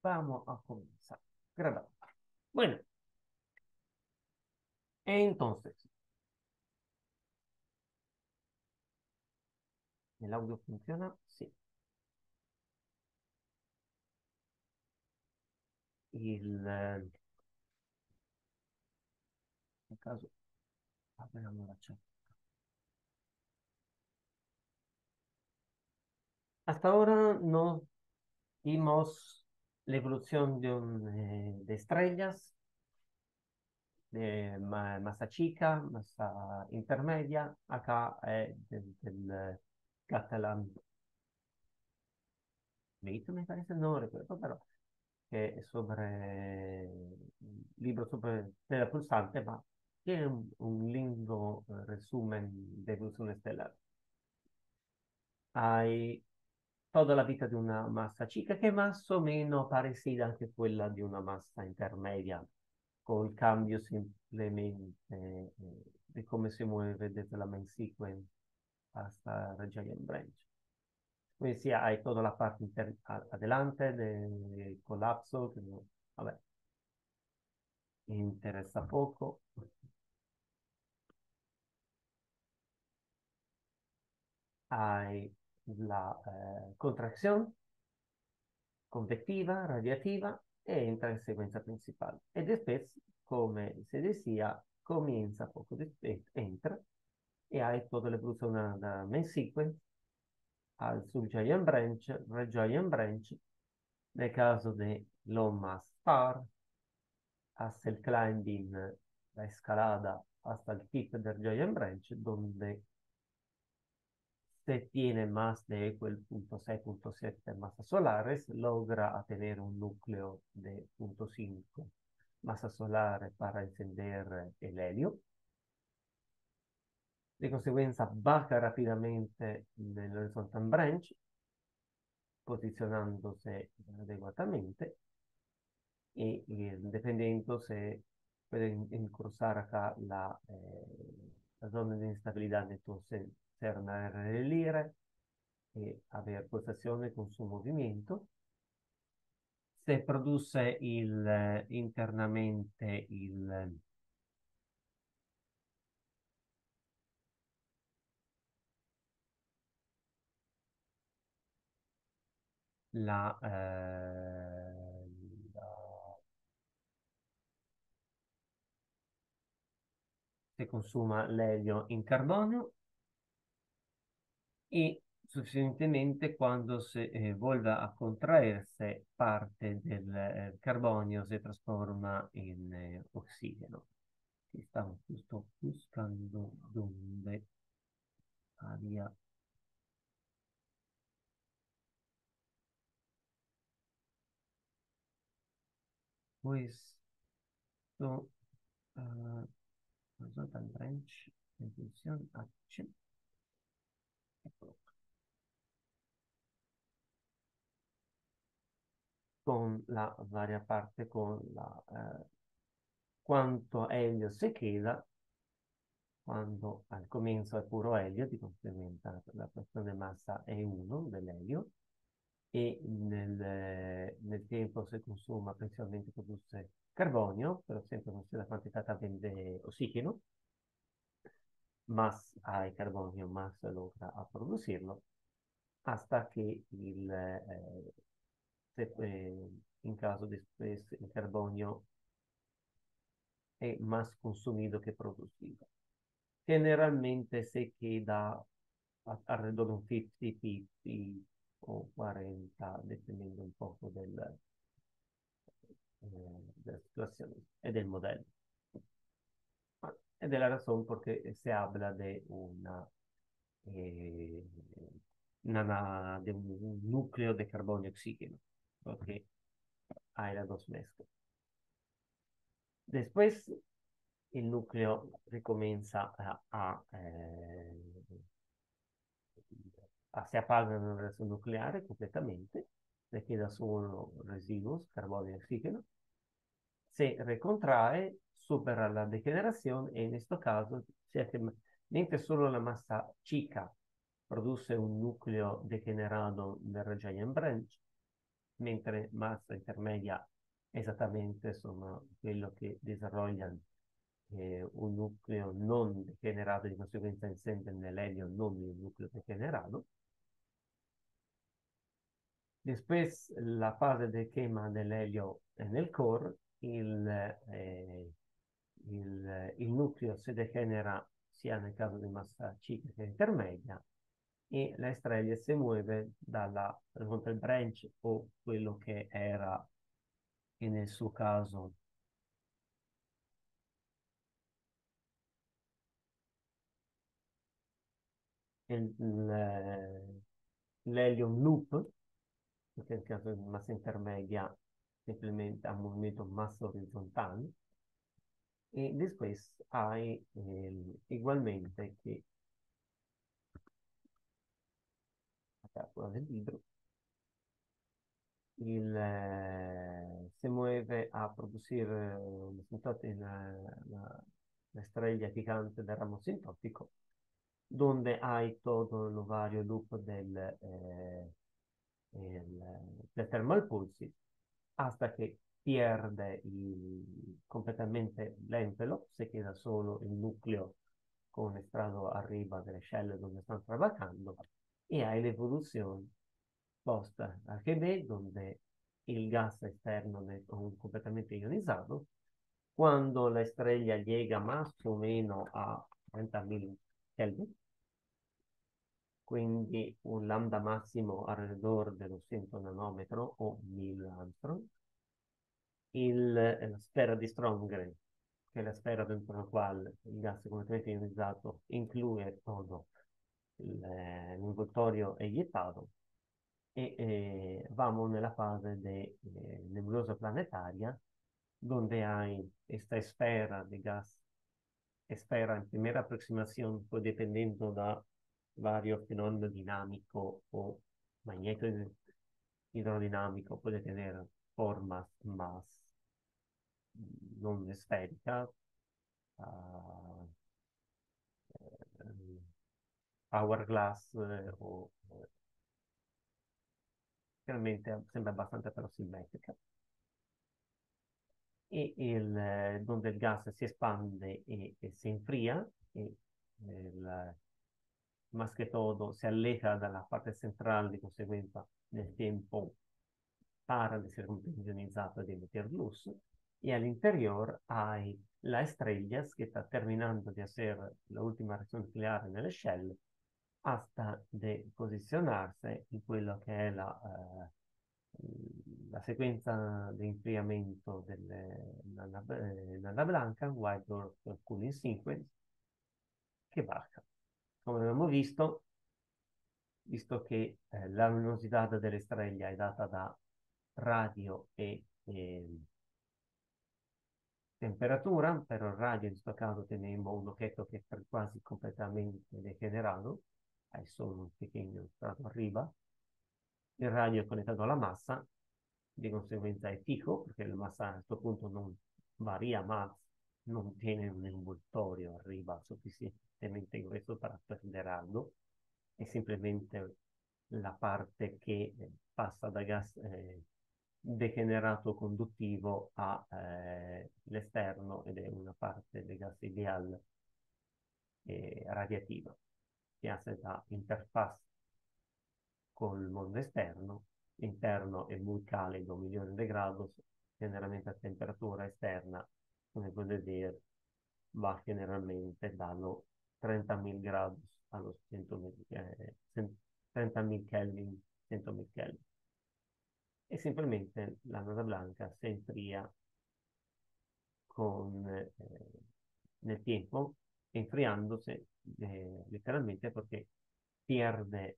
vamos a comenzar. Grabar. Bueno, entonces, ¿el audio funciona? Sí. En caso, apriamo la chat. Hasta ahora no vimos la evolución de estrellas, de masa chica, masa intermedia. Acá del Catalan Meet, me parece, no recuerdo, pero que es sobre un libro sobre estrella pulsante, ma tiene un lindo resumen de evolución estelar. Hay toda la vita di una massa chica che è más o meno parecida anche a quella di una massa intermedia, col cambio simplemente di come si muove desde la main sequence hasta la giant branch. Quindi sì, hai tutta la parte adelante del collapso, che vabbè, interessa poco. Hai la contracción convectiva, radiativa e entra in sequenza principale. E después, come se decía, comienza poco después, entra e hai toda l'evoluzione da main sequence al subgiant branch, regiant branch, nel caso de Loma Star, hasta el climbing, la escalada hasta el tip del Giant Branch, donde se tiene más de el punto 6.7 masas solares, logra a tener un núcleo de 0.5 masas solares para encender el helio. De consecuencia, baja rápidamente en el horizontal branch, posicionándose adecuadamente y dependiendo se pueden cruzar acá la zona de inestabilidad, entonces ser una RL e avere pulsazione con suo movimento. Se produce internamente la, se consuma l'elio in carbonio y suficientemente quando se vuelve a contraerse parte del carbonio se trasforma in ossigeno. Stavo giusto buscando dove había. Questo horizontal branch in funzione H. Eccolo. Con la varia parte con quanto elio si queda quando al comienzo è puro elio, di conseguenza la frazione massa è 1 dell'elio e nel tempo si consuma principalmente produce carbonio, però sempre con la quantità di ossigeno, más hay carbonio, más se logra a producirlo, hasta que en caso después el carbonio es más consumido que producido. Generalmente se queda alrededor de un 50-50 o 40, dependiendo un poco della situazione e del modello. Ed è la razón porque se habla de eh, de un núcleo de carbonio oxígeno, porque hay las dos mezclas. Después, el núcleo recomienza se apaga la reacción nuclear completamente, le queda solo residuos, carbonio y oxígeno, se recontrae, supera la degeneración, y en este caso, mientras solo la masa chica produce un núcleo degenerado del Giant Branch, mentre massa intermedia esattamente sono quello che desarrolla un nucleo non degenerato, di conseguenza essendo nell'elio non un nucleo degenerato. Después, la fase de quema del helio en el core, il nucleo si degenera sia nel caso di massa ciclica intermedia e la estrella si muove dalla horizontal branch o quello che era, e nel suo caso, l'helium loop, perché nel caso di massa intermedia simplemente ha un movimento massa orizzontale, e después hay igualmente que, acá con el libro, se mueve a producir la estrella gigante del ramo sintótico, donde hay todo el ovario loop del thermal pulse, hasta que pierde completamente l'envelope, se queda solo il nucleo con estrato arriba delle celle donde están trabajando, y hay la evolución post AGB, donde il gas esterno è completamente ionizzato. Quando la estrella llega más o meno a 30.000 Kelvin, quindi un lambda massimo alrededor dello 100 nanometro o 1000 angstrom, la sfera di Strömgren, che è la sfera dentro la quale il gas è completamente ionizzato, include todo l'involtorio eiettato, e vamos nella fase di nebulosa planetaria, donde hay esta esfera de gas, esfera en primera aproximación, pues dependiendo de varios fenómenos dinámicos o magneto hidrodinámico, puede tener formas más non esféricas, uh, hourglass o realmente sembra abbastanza però simmetrica. Donde il gas si espande e si enfría, e el, más que todo se aleja dalla parte central, di conseguenza nel tempo para de ser ionizzato e di emitter luz, y al interior hay las estrellas que está terminando de hacer la última reacción nuclear nelle shell hasta de posicionarse in quello che è la sequenza di enfriamento della nana blanca, White Dwarf Cooling Sequence, che baja. Come abbiamo visto che la luminosità delle estrelle è data da radio e temperatura, pero el radio en este caso tenemos un objeto que está casi completamente degenerado, hay solo un pequeño strato arriba, il radio è connettato alla massa, di conseguenza è fijo, perché la massa a questo punto non varia, ma non tiene un envoltorio arriba sufficientemente grueso para perderarlo, è semplicemente la parte che passa da gas degenerato conduttivo all'esterno, ed è una parte del gas ideale radiativa che hace da interfaz col mondo esterno. L'interno è molto calido, milioni di gradi, generalmente a temperatura esterna, come potete vedere, va generalmente dallo 30.000 gradi allo 30.000 Kelvin, 100.000 Kelvin. E simplemente la nana blanca si enfría nel tempo, enfriándose letteralmente perché pierde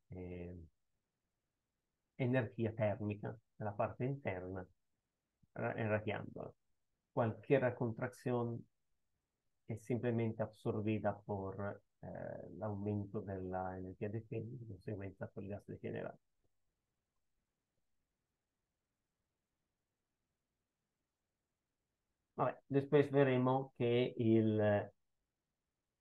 energia termica nella parte interna, irradiándola. Cualquier contracción es simplemente absorbida por l'aumento della energia di fine, di conseguenza por il gas degenerato. Vabbè, después veremos que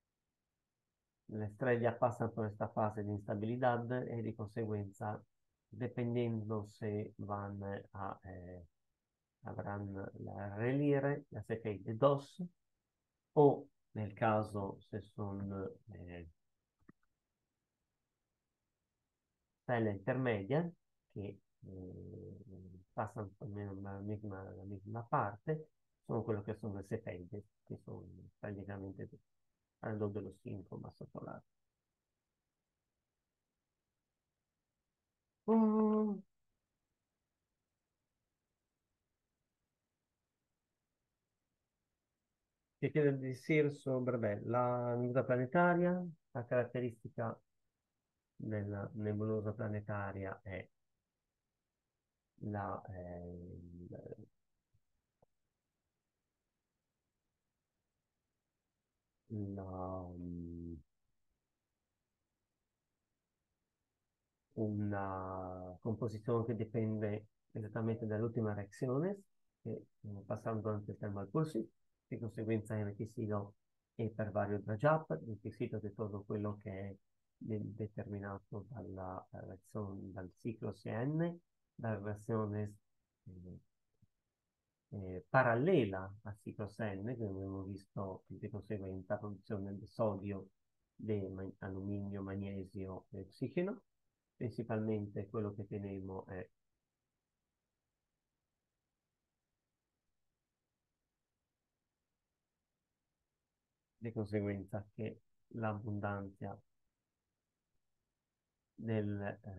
la estrella pasa por esta fase de instabilidad y de consecuencia dependiendo se avranno la relire, la CFI DOS, o nel caso se sono celle intermedia, che passano più o meno la misma parte, sono quello che sono le CFI, che sono praticamente parlando dello stinco ma sotto l'altro. Mm, Ti chiedo di dire sobre la nebulosa planetaria. La caratteristica della nebulosa planetaria è la, la, una composizione che dipende esattamente dall'ultima reazione che passando durante il thermal pulsing, di conseguenza il requisito è per vario dry up, il requisito di tutto quello che è determinato dalla reazione, dal ciclo CN, dalla reazione eh, parallela al ciclo CN, che abbiamo visto di conseguenza la produzione di sodio, di alluminio, magnesio e ossigeno. Principalmente quello che teniamo è di conseguenza che l'abbondanza del,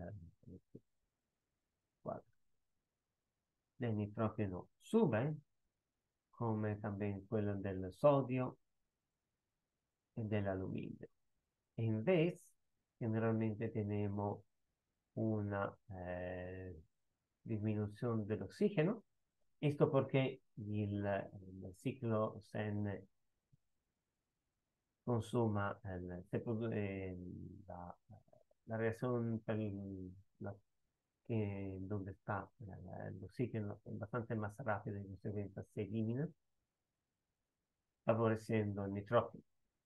guarda, del nitrogeno sube, come también quello del sodio e dell'alluminio. E invece generalmente teniamo una disminuzione dell'ossigeno, esto perché il ciclo SEN consuma la reazione donde está el oxígeno es bastante más rápido y de consecuencia se elimina, favoreciendo el nitrógeno.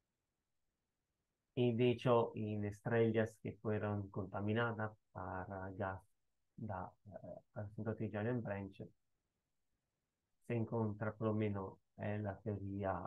Y de hecho, en estrellas que fueron contaminadas para gas al de Giant Branch, se encuentra por lo menos la teoría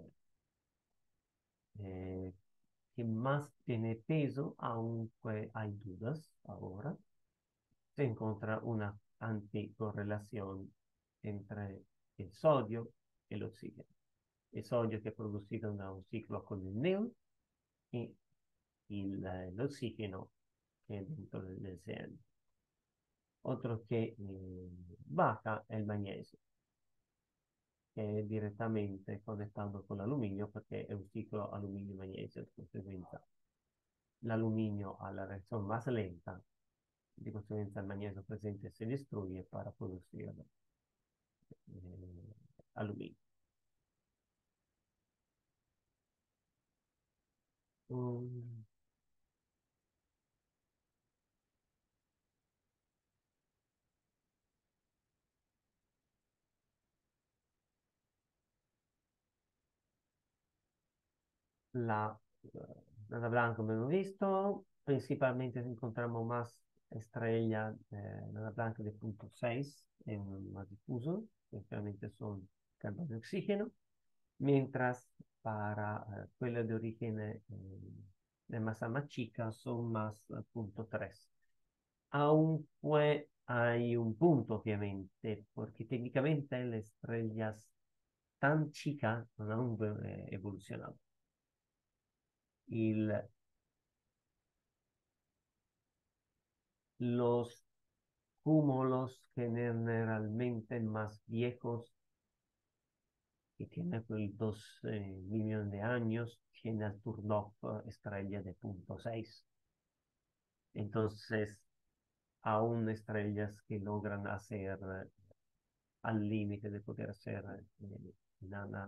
eh, que más tiene peso, aunque hay dudas ahora, se encuentra una anticorrelación entre el sodio y el oxígeno. El sodio que es producido da un ciclo con el neón y el oxígeno que es dentro del CN. Otro que baja el magnesio, che è direttamente connettando con l'alluminio perché è un ciclo alluminio-magnesio, di conseguenza l'alluminio ha la reazione más lenta, di conseguenza il magnesio presente si distrugge para producir alluminio. Mm, La nana blanca, come abbiamo visto, principalmente encontramos más estrellas, nana blanca de punto 6, más difuso, principalmente son carbonio y oxígeno, mientras para quelle de origen de masa más chica son más punto 3. Aunque hay un punto, obviamente, porque técnicamente las estrellas tan chicas no han evolucionado. Il, los cúmulos generalmente más viejos, que tienen pues 2 millones de años, tienen el Turnoff estrella de punto 6. Entonces, aún estrellas que logran hacer al límite de poder hacer nana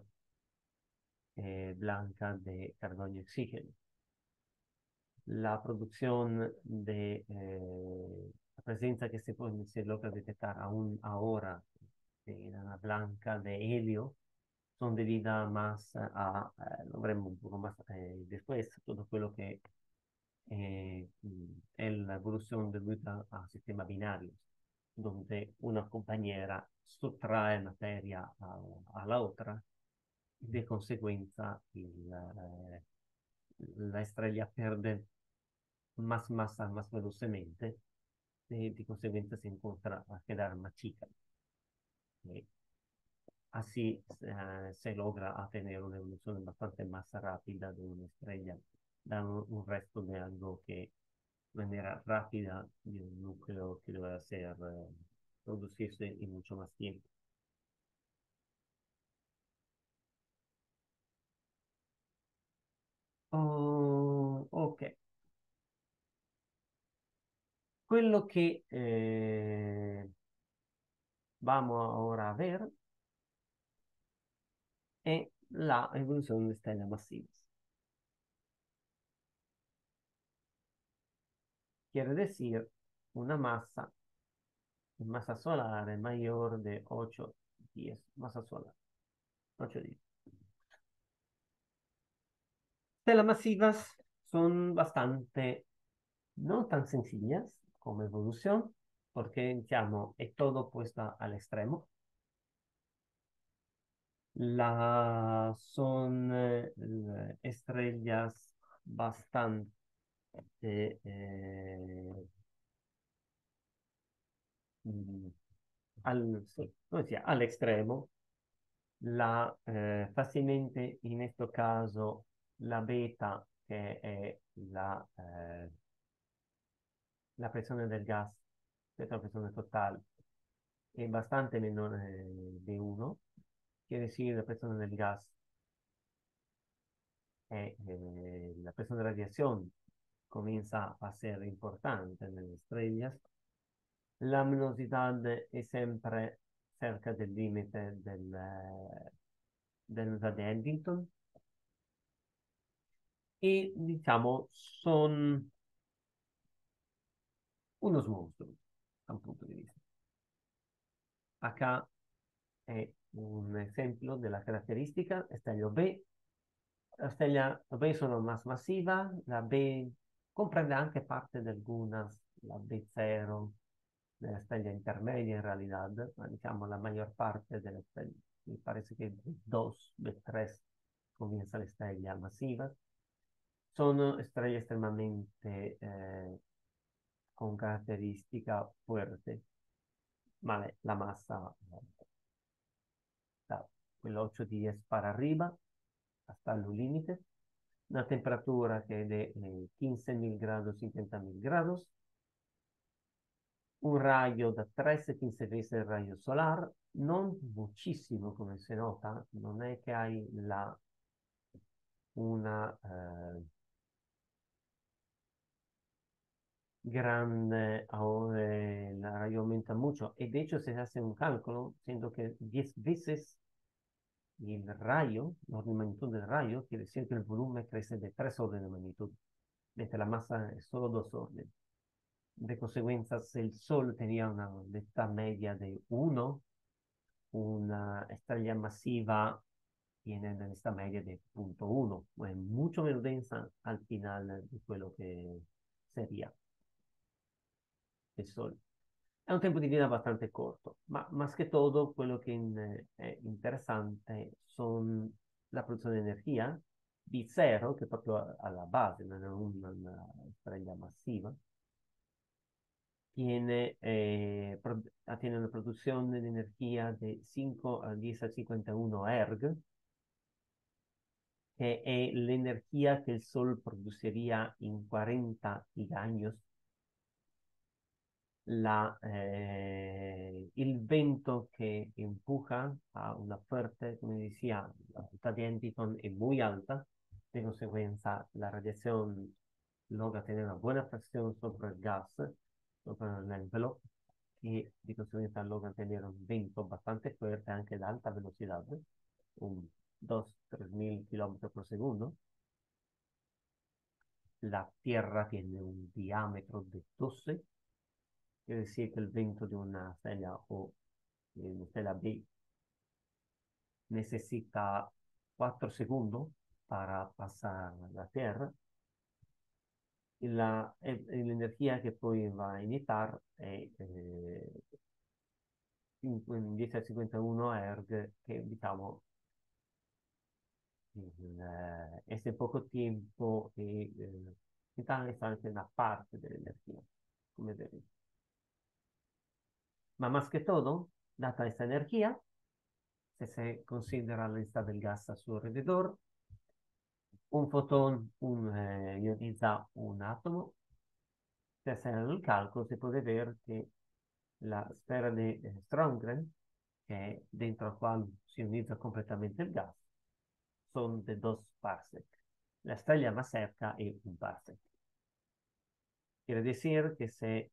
blanca de carbono y oxígeno. La producción de la presencia que se logra detectar aún ahora de lana blanca de helio son debidas más lo veremos un poco más después, todo quello che è l'evoluzione dovuta al sistema binario, donde una compañera sottrae materia a la otra, de conseguenza la estrella perde más masa más velozmente y de conseguenza se encuentra a quedar más chica. Y así se logra a tener una evolución bastante más rápida de una estrella, da un resto de algo que de manera rápida de un núcleo que debe hacer producirse en mucho más tiempo. Oh, ok, quello che vamos ahora a ver è la evoluzione di stelle massive. Quiere decir una masa solar mayor de 8, 10, masa solar, 8, 10. Telas masivas son bastante, no tan sencillas como evolución, porque, digamos, es todo puesto al extremo. Son estrellas bastante mm, sí, come si chiama? Al extremo. Fácilmente en este caso la beta, que es la presión del gas, la presión total, es bastante menor de 1. Quiere decir la presión del gas, la presión de radiación comienza a ser importante en las estrellas. La luminosidad es siempre cerca del límite dell'unità di Eddington y, diciamo, son unos monstruos, a un punto de vista. Acá es un ejemplo de la característica, estadio B. La stella B sono más masiva, la B comprende anche parte de algunas, la B0, de la stella intermedia en realidad, ma diciamo la mayor parte de la stella, me parece que B2, B3 comienza la stella masiva. Sono estrellas estremamente con caratteristica fuerte, vale, la masa da quel 8-10 para arriba hasta los límites, una temperatura que es de 15.000 grados, 50.000 grados, un rayo da 13-15 veces el rayo solar, non muchísimo come si nota, non è che hai una grande, la rayo aumenta mucho. Y de hecho se hace un cálculo, siendo que 10 veces el rayo, la orden de magnitud del rayo, quiere decir que el volumen crece de 3 órdenes de magnitud, mientras la masa es solo 2 órdenes. De consecuencia, si el Sol tenía una velocidad media de 1, una estrella masiva tiene una velocidad media de 0.1, es mucho menos densa al final de lo que sería el Sol. È un tempo di vita abbastanza corto, ma che todo, quello che è interessante sono la produzione di energia di zero, che è proprio alla base, non è una estrella massiva, tiene una produzione di energia di 5 a 10 a 51 erg, che è l'energia che il Sol produciría in 40 años. Il vento que empuja a una fuerte, como decía, la alta de Eddington es muy alta, de consecuencia la radiación logra tener una buena presión sobre el gas, sobre el envelope, y de consecuencia logra tener un vento bastante fuerte, anche de alta velocidad, un 2-3 mil kilómetros por segundo. La Tierra tiene un diámetro de 12. Quiere decir que el viento de una estrella o de una estrella B necesita 4 segundos para pasar la Tierra l'energia che poi va a emitter è 10 a 51 erg, che diciamo è se poco tempo e in realtà è anche una parte dell'energia, come vedi. Ma más que todo, data esta energía, si se considera la densidad del gas a su alrededor, un fotón ioniza un átomo. Si hace el cálculo, se puede ver que la esfera de Strömgren, que es dentro la cual se ioniza completamente el gas, son de 2 parsec. La estrella más cerca es 1 parsec. Quiere decir que si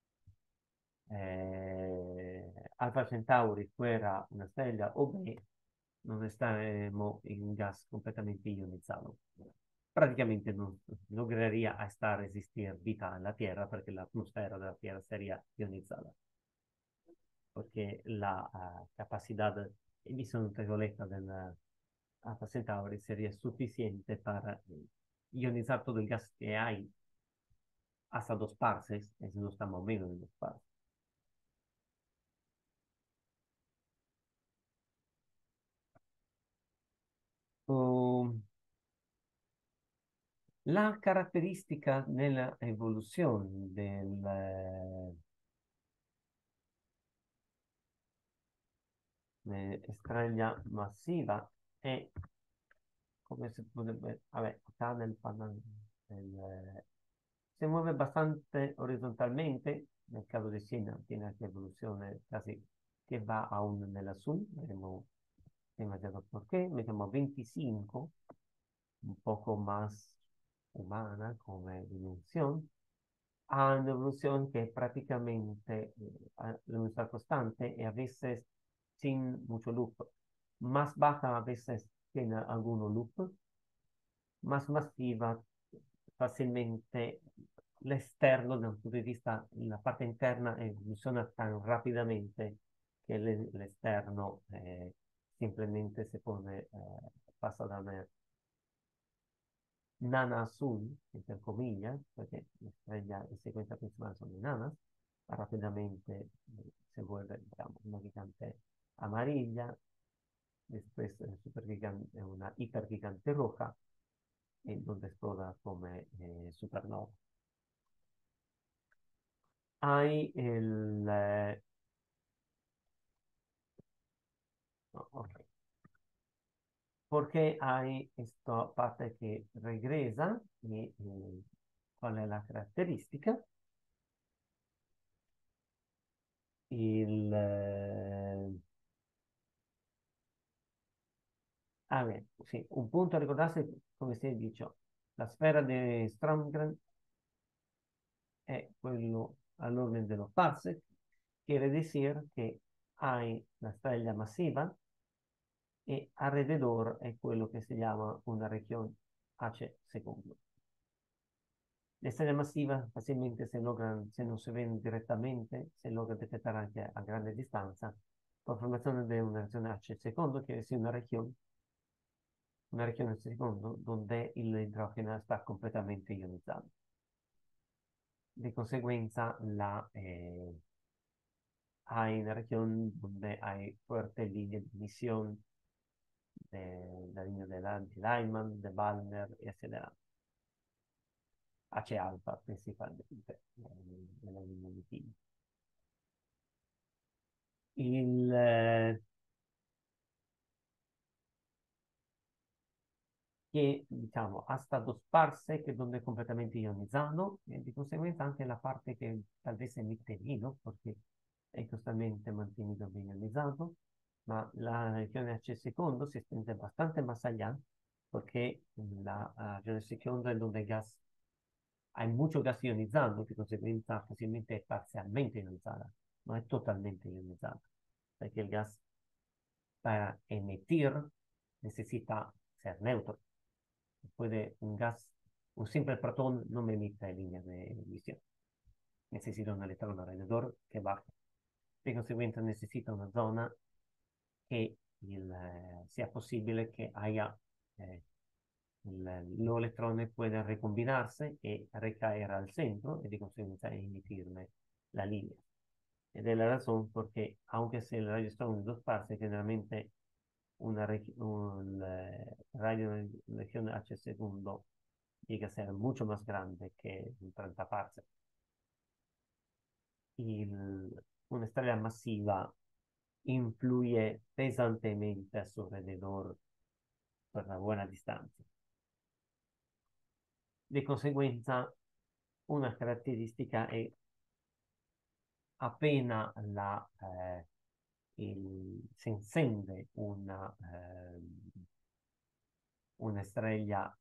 Alpha Centauri fuera una estrella o B, non estaremos en un gas completamente ionizado. Prácticamente no lograría hasta existir vida en la Tierra porque la atmósfera de la Tierra sería ionizada. Porque la capacidad de emisión ultravioleta del Alpha Centauri sería suficiente para ionizar todo el gas que hay hasta 2 parsecs, y no estamos menos de 2 parsecs. Um, La caratteristica nella evoluzione dell'estrella massiva è come se potrebbe, vabbè, sta si muove abbastanza orizzontalmente, nel caso di Siena tiene anche evoluzione quasi che va a 1 nella su, vedremo demasiado por qué, mettiamo 25, un poco más humana come dimensión, a una evolución que prácticamente nuestra constante y a veces sin mucho loop. Más baja a veces tiene algunos loop, más masiva fácilmente l'esterno dal punto di vista, la parte interna evoluciona tan rápidamente che l'esterno simplemente se pone, passa da una nana azul, entre comillas, perché la estrella in sequenza principale sono nanas, rápidamente se vuelve, digamos, una gigante amarilla, después una hipergigante roja, en donde exploda come supernova. Hay no, ok. Porque hay esta parte que regresa y cuál es la característica. A ver, sí, un punto a recordarse, come si è dicho, la sfera di Strömgren è quello all'ordine dello parsec, quiere decir que hay la estrella masiva y alrededor es quello que se llama una región H secondo. Le estrellas masivas fácilmente se logran, se no se ven directamente, se logra detectar anche a grande distanza por formazione di una región H secondo, quiere decir una región H secondo donde el hidrógeno está completamente ionizado. De conseguenza, hay una región donde hay fuertes líneas de emisión de la línea de Lyman, de Wallner y así adelante. H alfa principalmente, nella linea di Pi. Il, che diciamo ha stato sparse che donde completamente ionizzato e di conseguenza anche la parte che tal vez emite meno perché è costantemente mantenuto bien ionizzato, ma la regione H secondo si estende bastante más allá porque la regione secondo è donde gas, hay mucho gas ionizando, di conseguenza fácilmente è parzialmente ionizzata, non è totalmente ionizzata, perché il gas para emitir necesita ser neutro. Puede un gas, un simple protón no me emite líneas de emisión. Necesita un electrón alrededor que baje. De conseguenza necesita una zona che sia possibile che haya los electrones pueden recombinarse y recaer al centro y de consecuencia emitirme la línea. Ed è la razón porque, aunque se el rayo está en dos partes, generalmente un radio de región H segundo llega a ser mucho más grande que un 30 parse. Una estrella masiva influye pesantemente a su alrededor per una buona distanza. De conseguenza, una caratteristica è appena si encende una estrella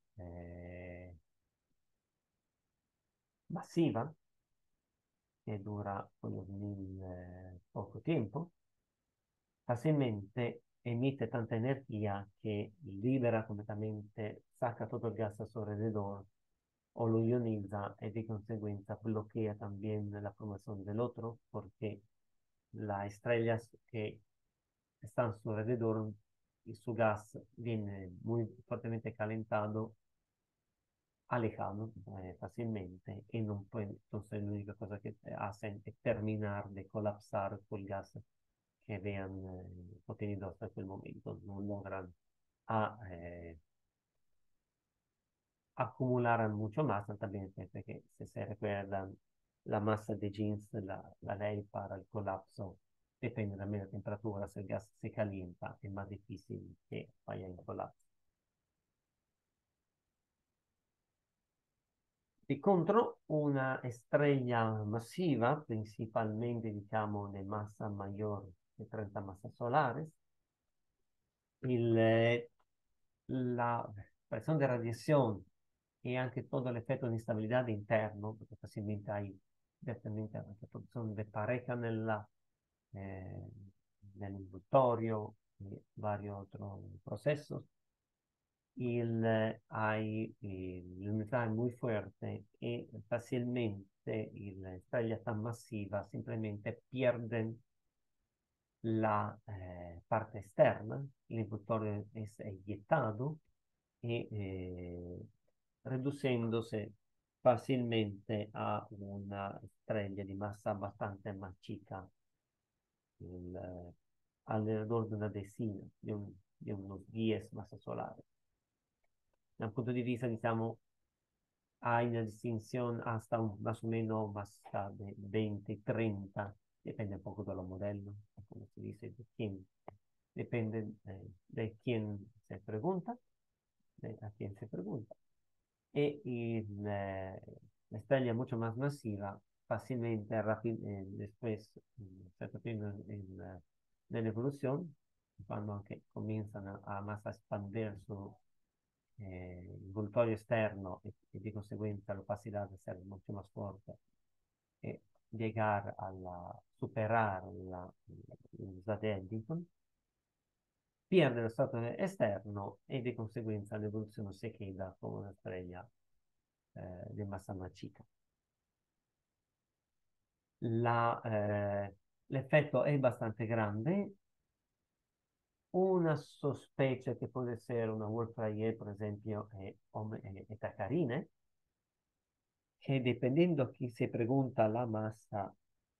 massiva che dura poco tempo, fácilmente emite tanta energía que libera completamente, saca todo el gas a su alrededor o lo ioniza y de consecuencia bloquea también la formación del otro porque las estrellas que están a su alrededor y su gas viene muy fuertemente calentado, alejado fácilmente y no puede, entonces la única cosa que hacen es terminar de colapsar con el gas que habían obtenido hasta aquel momento, no logran acumular mucho más, también porque si se recuerdan, la masa de Jeans, la ley para el colapso, depende también de la temperatura, si el gas se calienta es más difícil que vaya en colapso. Di contro, una estrella masiva, principalmente diciamo de masa mayor de 30 masas solares, il, la presión de radiación y anche todo el efecto de inestabilidad interno, porque fácilmente hay direttamente anche produzione di pareja eh, nell'involtorio e vari altri processi, l'umidità è molto forte e facilmente la estrella tan masiva simplemente pierde la parte externa, l'involtorio es eyectado y reduciéndose fácilmente a una estrella de masa bastante más chica, alrededor de una decina, de unos 10 masas solares. Da un punto di vista, diciamo, hay una distinción hasta más o menos más de 20, 30, depende un poco de los modelos, como se dice, de quién, depende de quién se pregunta, a quién se pregunta. La estrella mucho más masiva, fácilmente, después, se de la evolución, cuando anche comienzan a más a expandir su envoltorio externo y de consecuencia la opacidad de ser mucho más fuerte, llegar superar los Eddington, pierde lo stato esterno e di conseguenza l'evoluzione si queda come una estrella di massa más chica. L'effetto è abbastanza grande. Una sospecha che può essere una Wolf-Rayet, per esempio, è Tacarine, che dipendendo a chi si pregunta la massa,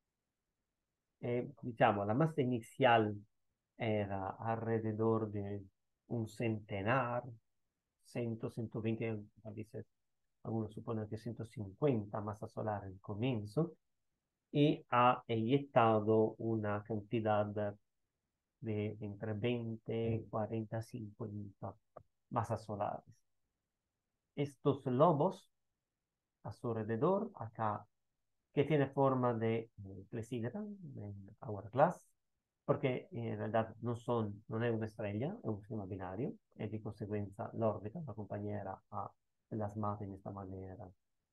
diciamo, la massa inicial era alrededor de un centenar, 100, 120, a veces algunos suponen que 150 masas solares al comienzo, y ha eyectado una cantidad de entre 20 y 40, 50 masas solares. Estos lobos a su alrededor, acá, que tiene forma de clesídra, de hourglass, porque en realidad non è una estrella, è un sistema binario, e di conseguenza l'orbita, la compañera, ha plasmato in questa maniera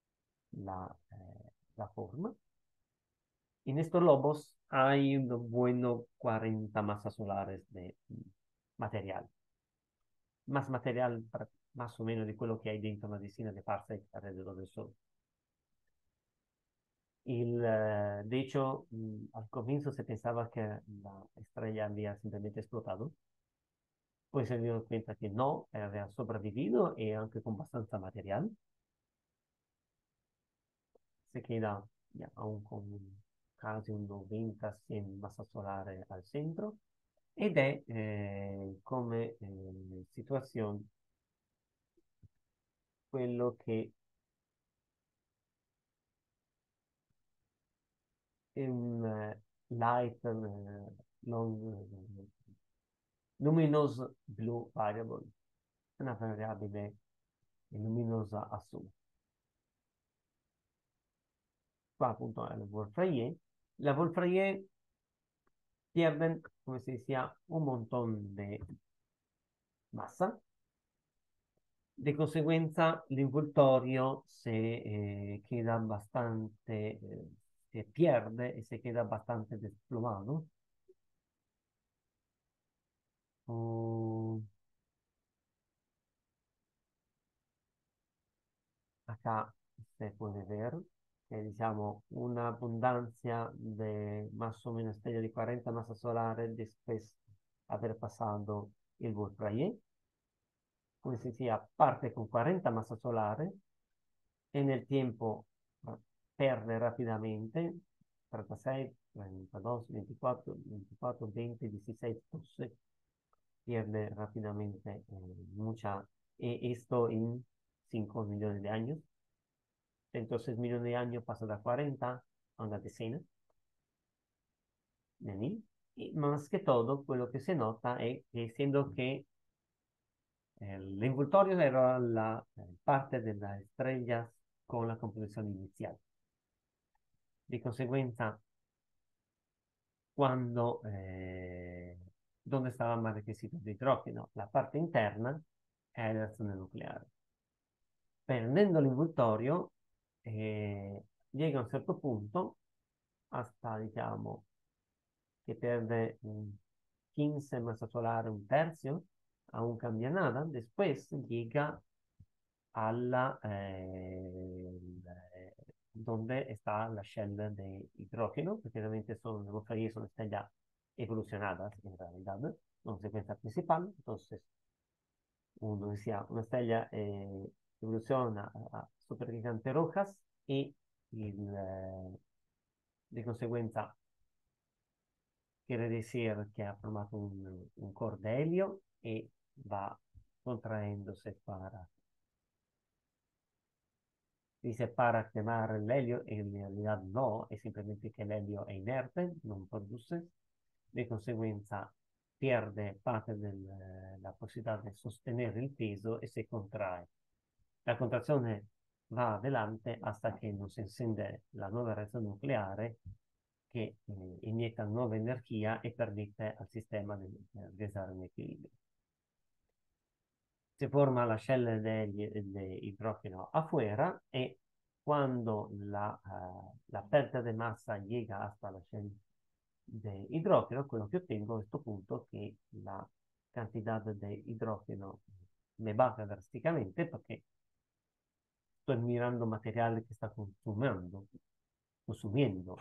la forma. En estos lobos hay unos buenos 40 masas solares de material. Más material, más o menos, de quello que hay dentro una decina de parsecs alrededor del Sol. De hecho, al comienzo se pensaba que la estrella había simplemente explotado Poi se dieron cuenta que no, había sobrevivido y anche con abbastanza material. Se queda ya, aún con casi un 90-100 massa solare al centro ed è come situazione quello che è un light long, luminous blue variable, una variabile luminosa assoluta. Qua appunto è la Wolf-Rayet. La Wolf-Rayet pierden, come si decía, un montón de masa. De conseguenza, l'involtorio queda bastante, se pierde e se queda bastante desplomado. Oh, acá se puede ver que, diciamo, una abundancia de más o menos estrella de 40 masas solares después haber pasado el Wolf-Rayet. Come si decía, parte con 40 masas solares en el tiempo perde rápidamente 36, 32, 24, 24, 20, 16, 12, pierde rápidamente mucha, esto en 5 millones de años. Entonces, millones de años pasa de 40 a una decena de anni. Y más que todo, quello che si nota è che essendo che l'involtorio era la parte della estrella con la composizione iniziale. Di conseguenza, quando, dove stava il requisito di idrogeno? La parte interna è la reazione nucleare. Perdendo l'involtorio, llega a un certo punto, hasta, diciamo, che perde un 15 massa solare, un tercio, aún cambia nada, después llega alla, donde está la shell de hidrógeno, que generalmente son, me gustaría, son estrellas evolucionadas en realidad, no secuencia principal. Entonces, uno decía, una estrella evoluciona a supergigantes rojas y de consecuencia quiere decir que ha formado un core de helio y va contrayéndose para, dice para quemar el helio, en realidad no, es simplemente que el helio è inerte, non produce, de conseguenza pierde parte della possibilità di sostenere il peso e si contrae. La contrazione va adelante hasta che non si enciende la nuova reazione nucleare che inietta nuova energia e permette al sistema di realizzare un equilibrio. Si forma la shell de hidrógeno afuera e cuando la pérdida de masa llega hasta la shell de hidrógeno, quello che ottengo a questo punto che la cantità di idrogeno me baja drasticamente perché sto mirando materiale che sta consumiendo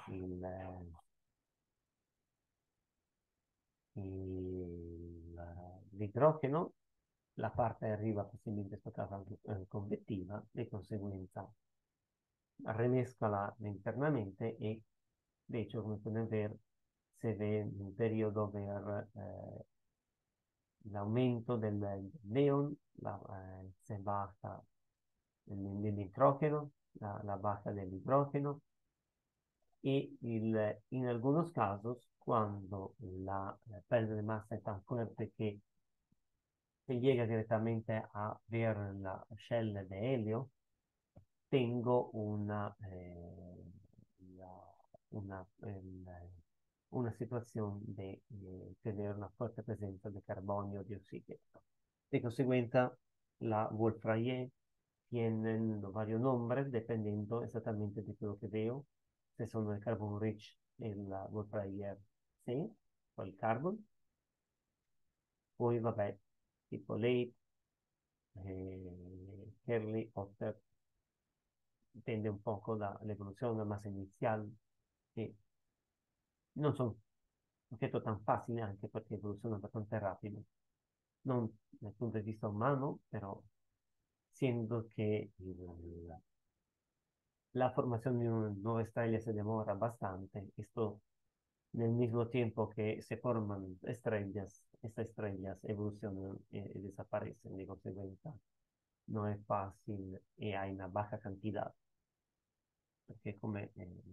l'idrogeno, la parte arriba facilmente scottata convettiva, di conseguenza remescola internamente e de hecho, come pueden ver, se ve un periodo ver l'aumento del neon, se baja dell'idrogeno, la baja dell'idrogeno e in algunos casos, quando la pérdida de masa è tan fuerte che llega direttamente a ver la shell de helio, tengo una, una situazione di tenere una forte presenza di carbonio di ossigeno. Di conseguenza, la Wolf-Rayet tiene varios nombres dependiendo esattamente di quello che veo, se sono il carbon rich e la Wolf-Rayet sì, poi il carbon, poi vabbè, tipo late, Curly, Otter, dipende un poco dall'evoluzione della massa iniziale e non sono un oggetto tan facile anche perché evoluziona abbastanza rapido. non dal punto di vista umano, però siendo che la formación de una nueva estrella se demora bastante. Esto, en el mismo tiempo que se forman estrellas, estas estrellas evolucionan y desaparecen. De consecuencia, no es fácil y hay una baja cantidad. Perché come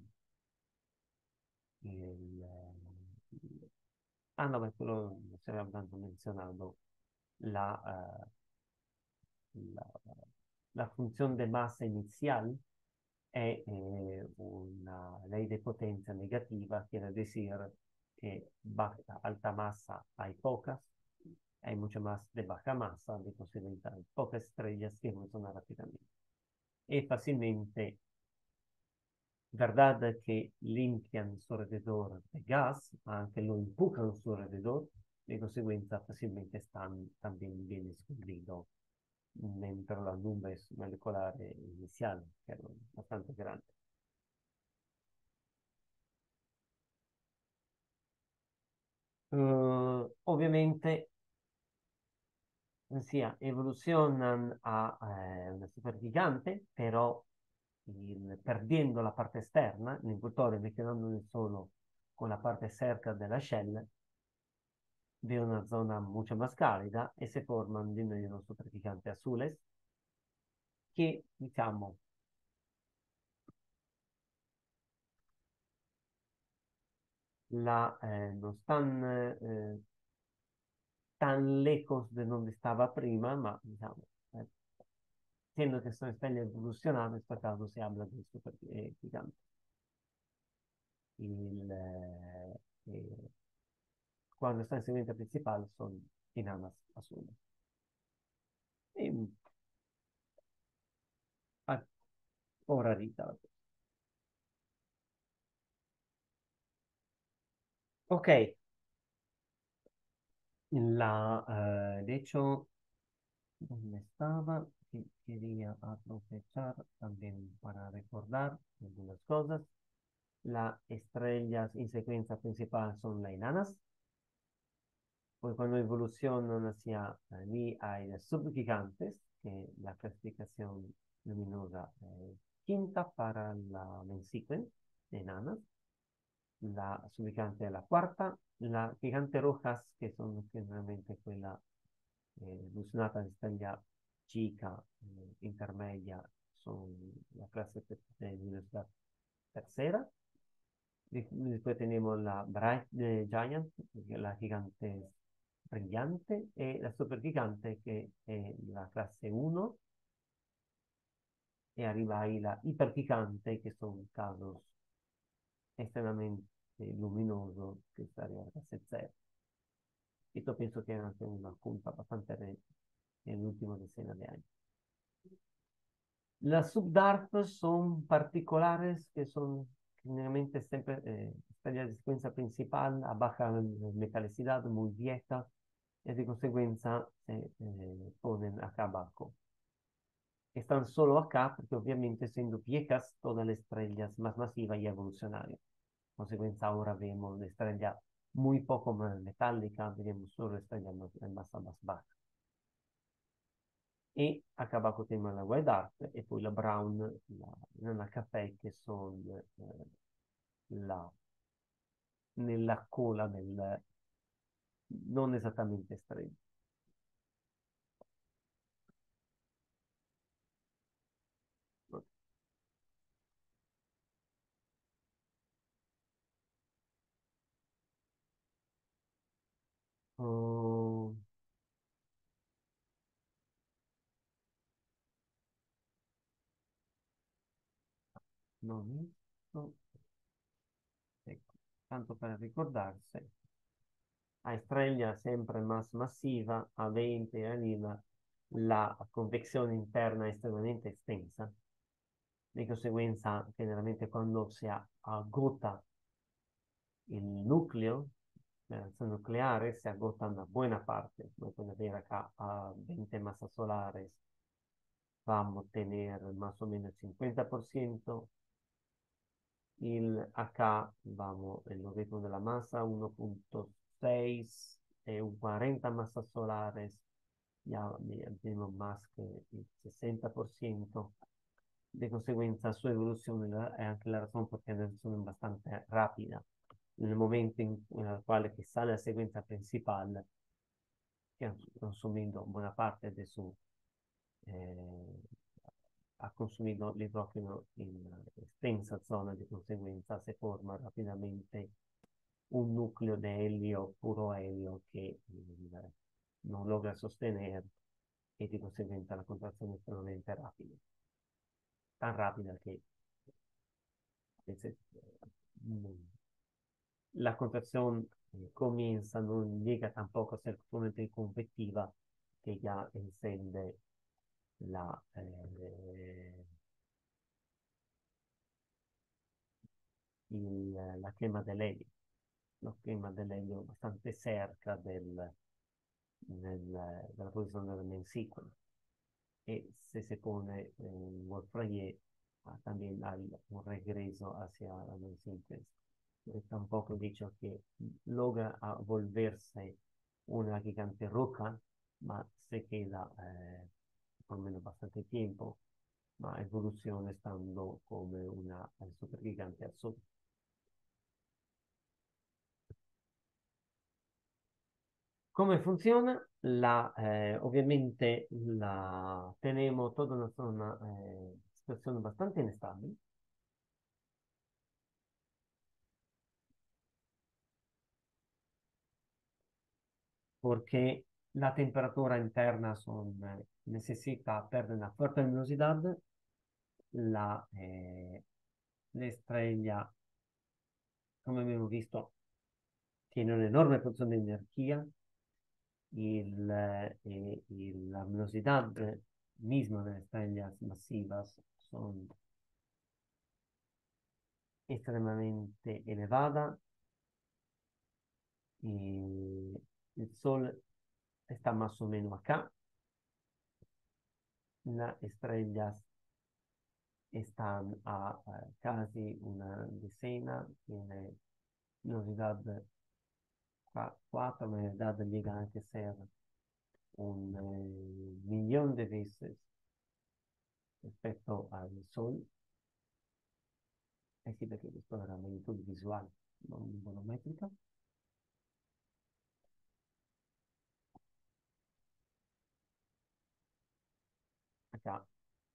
no, ma quello se avevamo menzionato, la, la, la función de masa inicial es una ley de potencia negativa, quiere decir que alta masa hay pocas, hay mucho más de baja masa, de consecuencia hay pocas estrellas que evolucionan rápidamente. Y fácilmente, verdad que limpian su alrededor de gas, aunque lo empujan a su alrededor, de consecuencia fácilmente están también bien escondidos dentro las nubes moleculares iniciales, que eran bastante grandes. Ovviamente sia evolucionan a una supergigante, però perdiendo la parte esterna, l'incubatore quedando solo con la parte cerca della shell, de una zona mucho más cálida y se forman de unos supergigantes azules que, diciamo, non stanno tan lejos de donde estaba prima, ma diciamo, siendo que son estrellas evolucionadas, en este caso se habla de supergigante. Il, Cuando está en segmento principal son enanas azules. E, ora Rita. Ok, de hecho, ¿dónde estaba? Que quería aprovechar también para recordar algunas cosas. Las estrellas en secuencia principal son las enanas. Pues cuando evolucionan hacia allí hay las subgigantes, que la clasificación luminosa quinta para la main sequence de enanas. La subgigante è la quarta, la gigante rojas, che sono generalmente quella illusionata di staglia cica intermedia, sono la clase di università tercera. Después tenemos la Bright Giant, la gigante brillante, y la supergigante, que es la clase 1, y arriba ahí la hipergigante, que son casos estremamente luminosos, que estaría la clase 0. Esto pienso que es anche una punta bastante en el último decena de años. Las subdark son particulares que son generalmente siempre estrellas de secuencia principal a baja metalicidad, muy vieja, y de consecuencia se ponen acá abajo. Están solo acá porque obviamente siendo viejas todas las estrellas más masivas y evolucionarias. Consecuencia ahora vemos la estrella muy poco más metálica, veremos solo estrellas más bajas. E acá abajo tenemos la White Dwarf e poi la Brown, la nana caffè, che sono la, nella cola del non esattamente stretto. Oh, non visto. Ecco, tanto per ricordarsi, a estrella sempre más masiva, a 20 arriva, la convecchione interna è estremamente estensa. Di conseguenza, generalmente quando si agota il nucleo, la reacción nucleare, se agota una buena parte. Voy a poner acá a 20 masas solares, vamos a tener más o menos 50%. Acá vamos, el logaritmo de la masa, 1.6. un 40 masas solares, ya abbiamo más que il 60%. De conseguenza, su evoluzione è anche la ragione perché è un'evoluzione abbastanza rapida. Nel momento nel quale che sale la sequenza principale, che consumendo buona parte del suo, eh, ha consumato l'idrogeno in estensa zona, di conseguenza si forma rapidamente un nucleo di elio, puro elio, che non logra sostenere e di conseguenza la contrazione è estremamente rapida, tan rapida che la contracción comienza, non llega tampoco a ser totalmente conflictiva, que ya enciende la quema dell'elio, la quema dell'elio bastante cerca della posizione del main sequence. E se se pone Wolfrayet también hay un regreso hacia la main sequence. Tampoco dicho que logra volverse una gigante roca, ma se queda por lo menos bastante tiempo, ma evoluzione stando come una supergigante al sur. Come funziona? Ovviamente tenemos toda una zona, situazione bastante instabile, porque la temperatura interna necesita perder una fuerte luminosidad, la, eh, la estrella, come abbiamo visto, tiene un'enorme produzione di energia, la luminosidad misma de las estrellas masivas son extremadamente elevada y el Sol está más o menos acá. Las estrellas están a casi una decena, tiene luminosidad 4, la edad llega a ser un millón de veces respecto al Sol. Eh sì, perché questo era magnitud visuale, non volumetrica. Acá,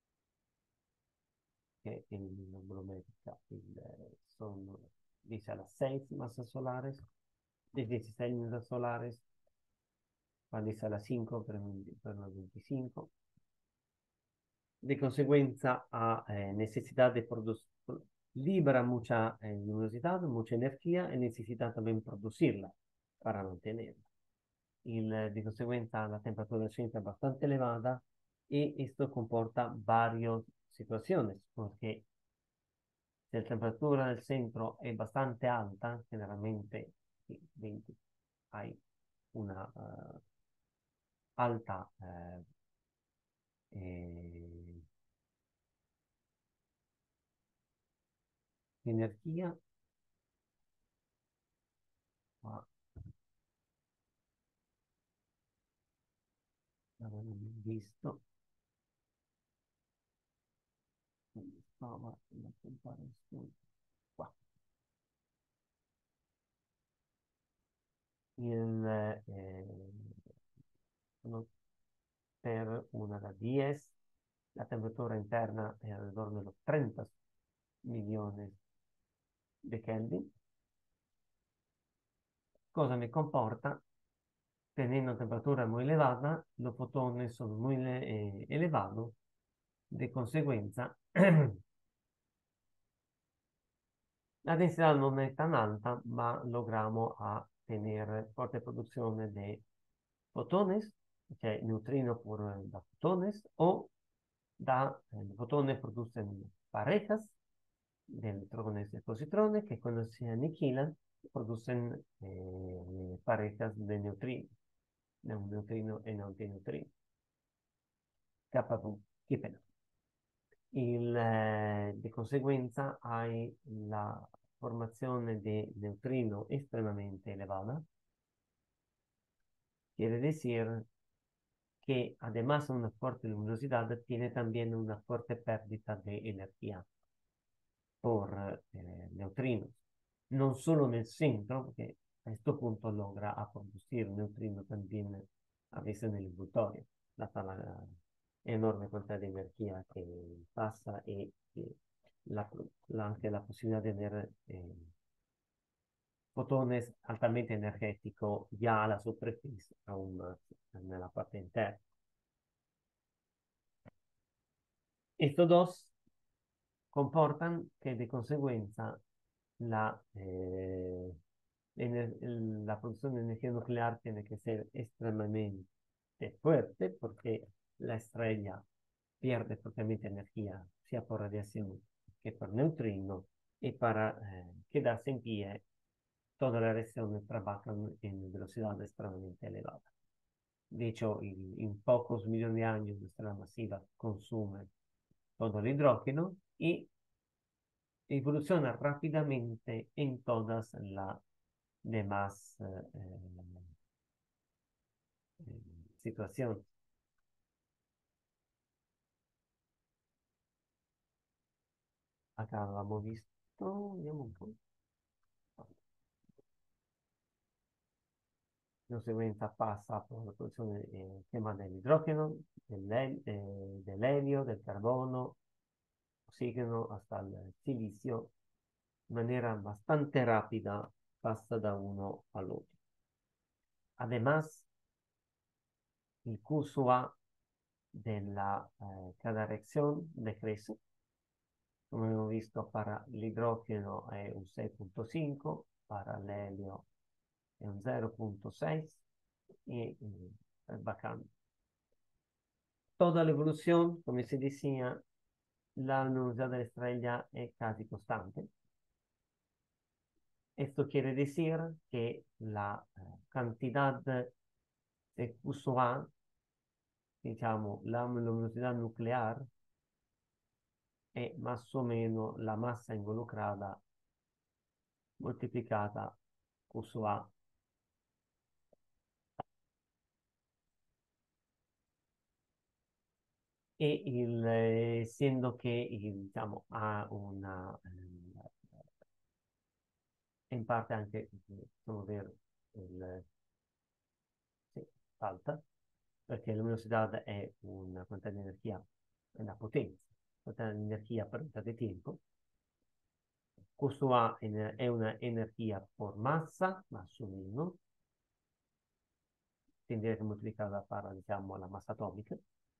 che in volumetrica sono, dice, las 6 masas solares, de 16 masas solares, cuando dice a las 5 per los 25. De consecuencia, a necesidad de producir, libera mucha luminosidad, mucha energía y necesita también producirla para mantenerla. De consecuencia, la temperatura del centro es bastante elevada y esto comporta varias situaciones, porque si la temperatura del centro es bastante alta, generalmente sí, 20, hay una alta eh, energía, ma l'avevo visto, quindi stava la comparazione qua. Il, sono per una da 10, la temperatura interna è attorno a 30 milioni di Kelvin. Cosa mi comporta? Teniendo temperatura muy elevada, los fotones son muy elevados, de consecuencia, la densidad non è tan alta, ma logramos a tener fuerte producción de fotones, cioè neutrino por da fotones, o fotones producen parejas de electrones y positrones que cuando se aniquilan producen parejas de neutrinos, de un neutrino e un antineutrino. K2, che pena. Di conseguenza hai la formazione di neutrino estremamente elevata quiere decir que además de una fuerte luminosidad, tiene también una fuerte pérdida de energía por neutrinos. No solo en el centro, porque a este punto logra a producir neutrinos también a veces en el envoltorio, data la enorme cantidad de energía que pasa y anche la posibilidad de tener fotones altamente energéticos ya a la superficie, aún más en la parte interna. Estos dos comportan que de consecuencia la, la producción de energía nuclear tiene que ser extremadamente fuerte porque la estrella pierde totalmente energía, sea por radiación que por neutrino, y para quedarse en pie, todas las reacciones trabajan en velocidad extremadamente elevada. De hecho, en pocos millones de años, la estrella masiva consume todo el hidrógeno y evoluciona rápidamente en todas las demás situaciones. Acá habíamos visto, vediamo un po'. La conseguenza passa per la produzione tema dell'idrogeno, dell'elio, del carbono, ossigeno, hasta il silicio, in maniera bastante rapida passa da uno all'altro. Además, il curso A della cada reacción decrece. Come abbiamo visto, para l'idrogeno è un 6,5, para l'elio è un 0,6 y es bacán. Toda la evolución, como se decía, la luminosidad de la estrella es casi constante. Esto quiere decir que la cantidad de QSOA, digamos, la luminosidad nuclear, è más o menos la massa involucrata moltiplicata QSOA. E essendo che diciamo, ha una in parte anche sono vero sì, alta, perché la luminosità è una quantità di energia, è una potenza, quantità di energia per unità di tempo. Questo A è una energia per massa, más o menos, tendría que multiplicarla para, diciamo, la massa atomica.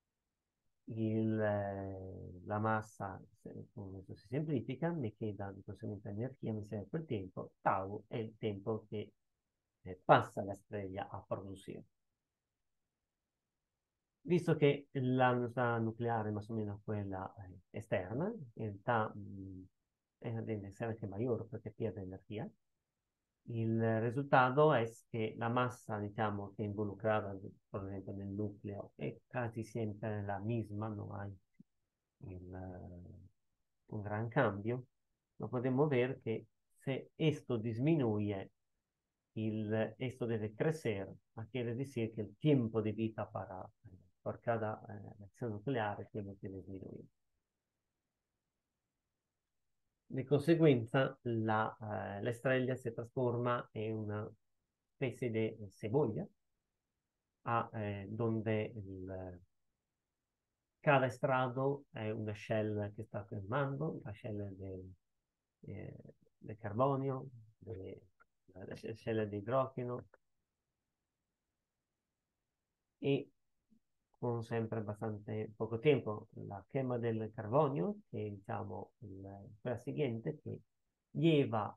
La massa, come si semplifica, mi queda di conseguenza energia, mi serve quel tempo, tau è il tempo che passa la strella a produrre. Visto che la nostra nucleare è più o meno quella esterna, in realtà deve essere anche maggiore perché pierde energia. Il risultato è che la massa, diciamo, che è involucrata, per esempio, nel nucleo è quasi sempre la misma, non ha un gran cambio, ma possiamo vedere che se esto disminuye, esto debe crecer, quiere decir que el tiempo de vida por cada reacción nuclear tiene que disminuir. De consecuencia, la estrella se transforma en una especie de cebolla, donde cada estrado è una shell che sta quemando, la shell del carbonio, la shell di idrogeno, e con sempre bastante poco tiempo. La quema del carbonio, che diciamo quella siguiente, che lleva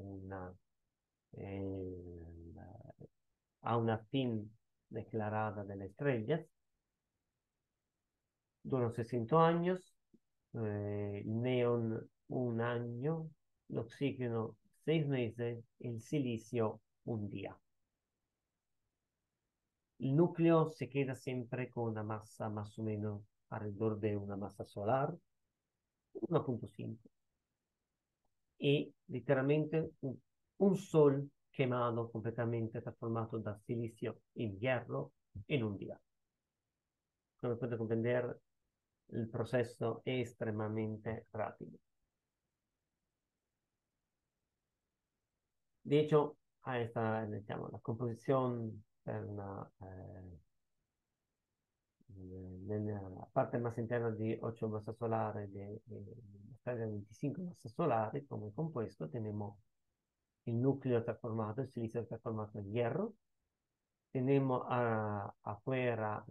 eh, a una fin declarada de las estrellas. Duran 600 años, el neón un año, el oxígeno 6 meses, el silicio un día. El núcleo se queda siempre con una masa más o menos alrededor de una masa solar, 1,5. Y literalmente un sol quemado completamente, trasformato da silicio in hierro en un día. Como puede comprender, el proceso es extremadamente rápido. De hecho, a esta, diciamo, la composición per nella parte más interna di 8 masas solares, de 25 masas solares como compuesto, tenemos el núcleo transformado, el silicio transformado en hierro. Tenemos afuera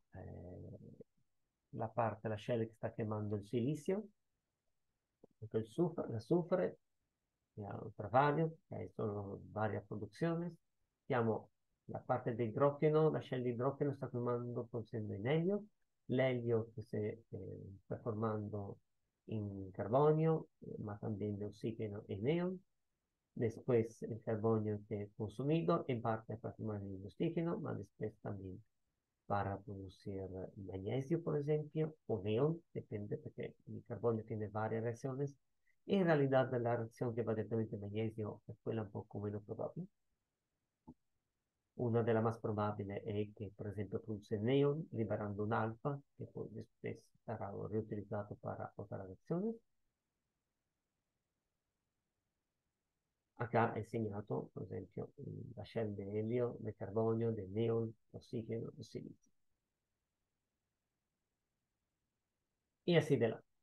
la parte, la shell que está quemando el silicio, el azufre, el ultravalio, que hay sono varias producciones. Abbiamo la parte di idrogeno, la shell di idrogeno sta formando produciendo in helio, l'helio che si sta formando in carbonio, ma también de oxígeno y neón. Después el carbonio que es consumido, en parte para formar el oxígeno, pero después también para producir magnesio, por ejemplo, o neón, depende, porque el carbonio tiene varias reacciones. En realidad, la reacción que va directamente al magnesio es quella un poco menos probable. Una de las más probables es que, por ejemplo, produce neón, liberando un alfa, que poi después sarà reutilizzato para otras reacciones. Acá he señalado, por ejemplo, la shell de helio, de carbonio, de neón, oxígeno, de silicio. Y así de la.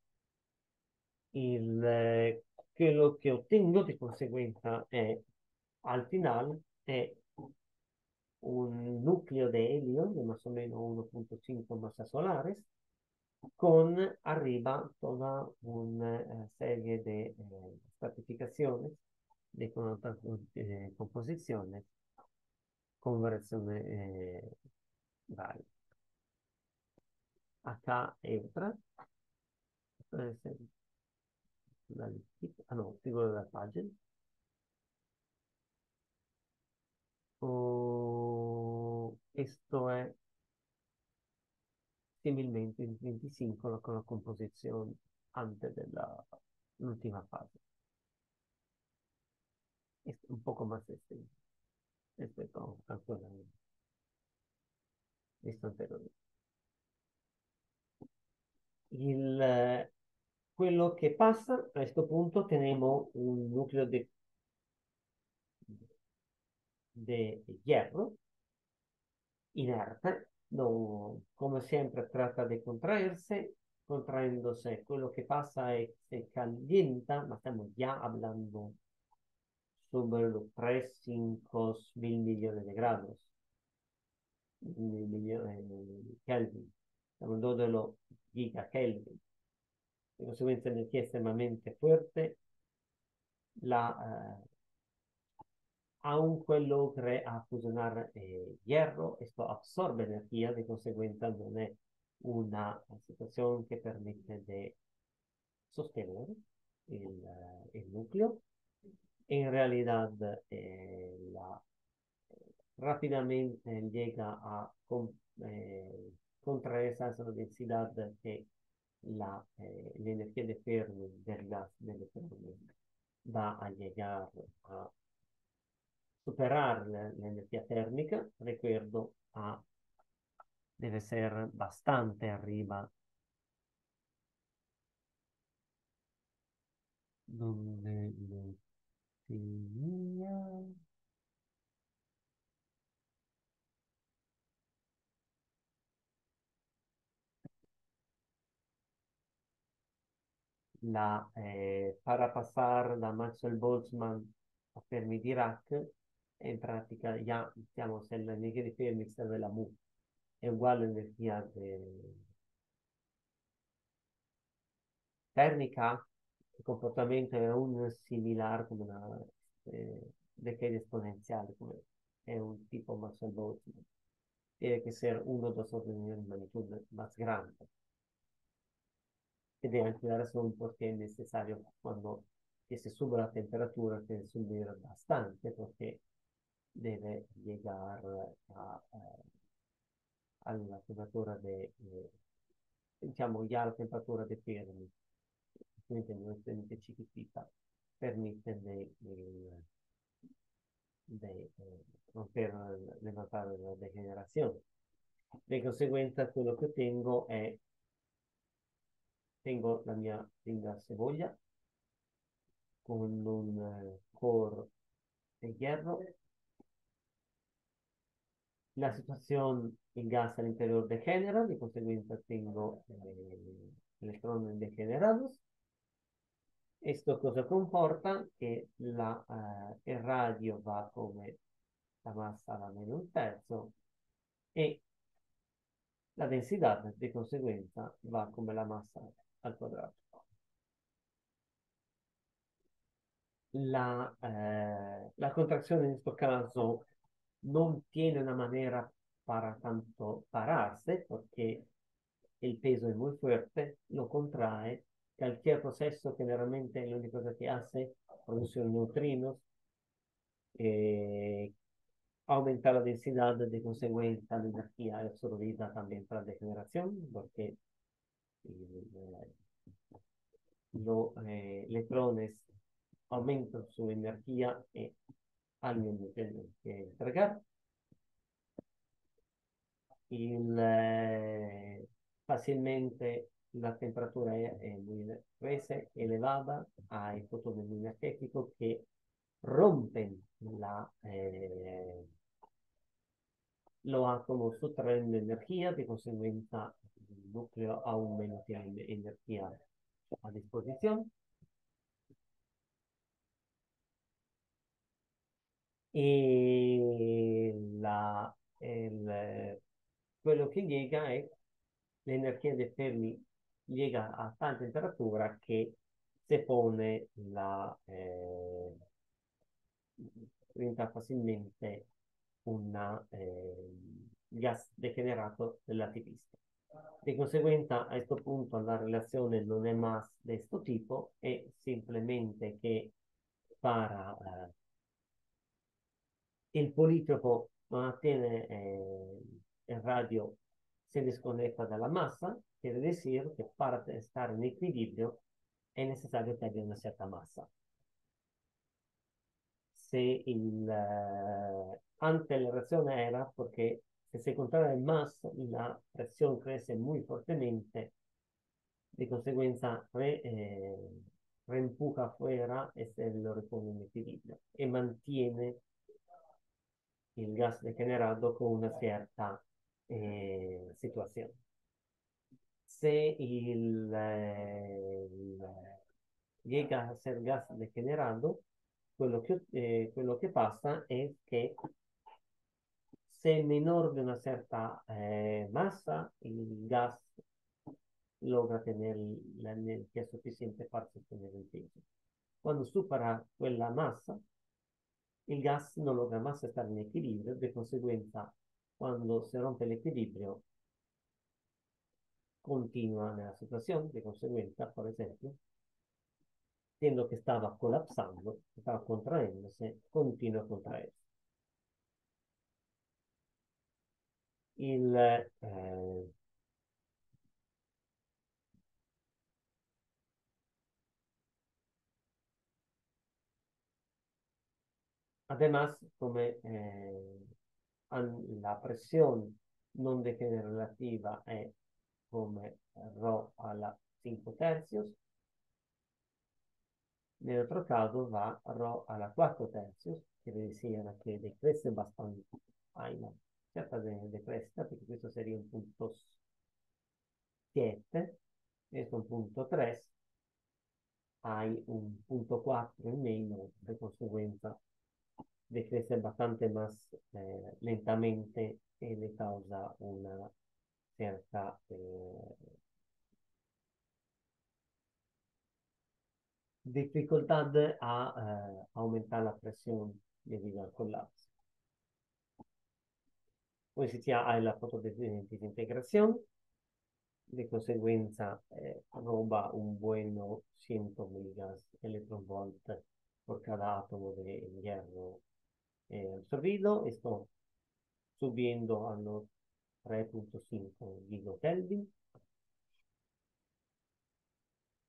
Que lo que obtengo de consecuencia es, al final, es un núcleo de helio de más o menos 1,5 masas solares, con arriba toda una serie de estratificaciones de composiciones con variaciones varias. Acá hay otra. Puede ser la listita. Ah, no, figura de la página. Esto es similmente il 25 con la composizione antes della l'ultima fase. Es un poco más extenso respecto a quella visto anteriormente. Quello che passa a questo punto tenemos un nucleo de hierro inerte, como siempre trata de contraerse, contrayéndose. Lo que pasa es que se calienta, pero estamos ya hablando sobre los 3, 5 mil millones de grados, Kelvin. Estamos hablando de los gigakelvin. De consecuencia, energía extremadamente fuerte. Eh, Aunque logre a fusionar hierro, esto absorbe energía, de consecuencia no es una situación que permite de sostener el núcleo. En realidad, rápidamente llega a contraer esa densidad que la energía de Fermi del gas del electrón va a llegar a superar la energía térmica. Recuerdo, debe ser bastante arriba donde lo tenía. Para pasar da Maxwell Boltzmann a Fermi Dirac, in pratica ya, diciamo, se l'energia di Fermi serve la mu è uguale all'energia térmica, il comportamento è un similare come una decade esponenziale, come è un tipo Maxwell Boltzmann. Tiene que ser uno o dos órdenes de magnitud más grande. Ed è anche la razón por qué es necesario cuando que se sube la temperatura, que subir bastante, porque debe llegar a la temperatura diciamo, ya la temperatura de Fermi, quindi è estremamente chiquitita, permite de romper, de matar la degeneración. De conseguenza quello che tengo è, tengo la mia pinga cebolla con un core de hierro. La situación en gas al interior degenera, de consecuencia tengo electrones degenerados. Esto cosa comporta? Che il radio va come la massa va meno un terzo e la densidad di conseguenza va come la massa al quadrato. La contracción en este caso no tiene una manera para tanto pararse porque el peso es muy fuerte, lo contrae. Cualquier proceso generalmente la única cosa que hace produce neutrinos, eh, aumenta la densidad, de consecuencia la energía es absorbida también para la degeneración porque eh, los electrones aumentan su energía y alguien lo tiene que entregar. Fácilmente la temperatura es muy elevada, hay fotones energéticos que rompen los átomos subtraen energía, de consecuencia el núcleo aún menos tiene energía a disposición. Y quello che llega è l'energia di Fermi llega a tanta temperatura che se pone diventa facilmente un gas degenerato dell'attivista. Di conseguenza, a questo punto la relazione non è más di questo tipo, è simplemente che para il politropo non tiene il radio se desconecta dalla massa, quiere decir che para stare in equilibrio è necessario che abbia una certa massa. Se antes la reacción era porque si se contrae más, la presión crece muy fuertemente, de consecuencia reempuja afuera e se lo repone en equilibrio e mantiene il gas degenerado con una certa situazione. Se llega a ser gas degenerado, quello che passa è che se menor de una certa massa, il gas logra tener la energía suficiente para sostener el peso. Cuando supera quella massa, il gas non logra más estar in equilibrio, de conseguenza, quando si rompe l'equilibrio, continua nella situazione, de conseguenza, per esempio, siendo che stava colapsando, stava contraendosi, continua a contraersi. Il, además, come la presión non degenerativa è come ρ alla 5 tercios, nell'altro caso va ρ alla 4 tercios, che decir che decresce bastante, hay una certa decrescita, perché questo sería un punto 7, questo è un punto 3, hai un punto 4 in meno, di conseguenza decrece bastante más lentamente e le causa una certa dificultad a aumentar la presión debido al colapso. Poi si ha la fotodesintegración, de consecuencia roba un bueno 100 miligas electronvolt por cada átomo de hierro absorbido. Esto subiendo a los 3.5 gigakelvin.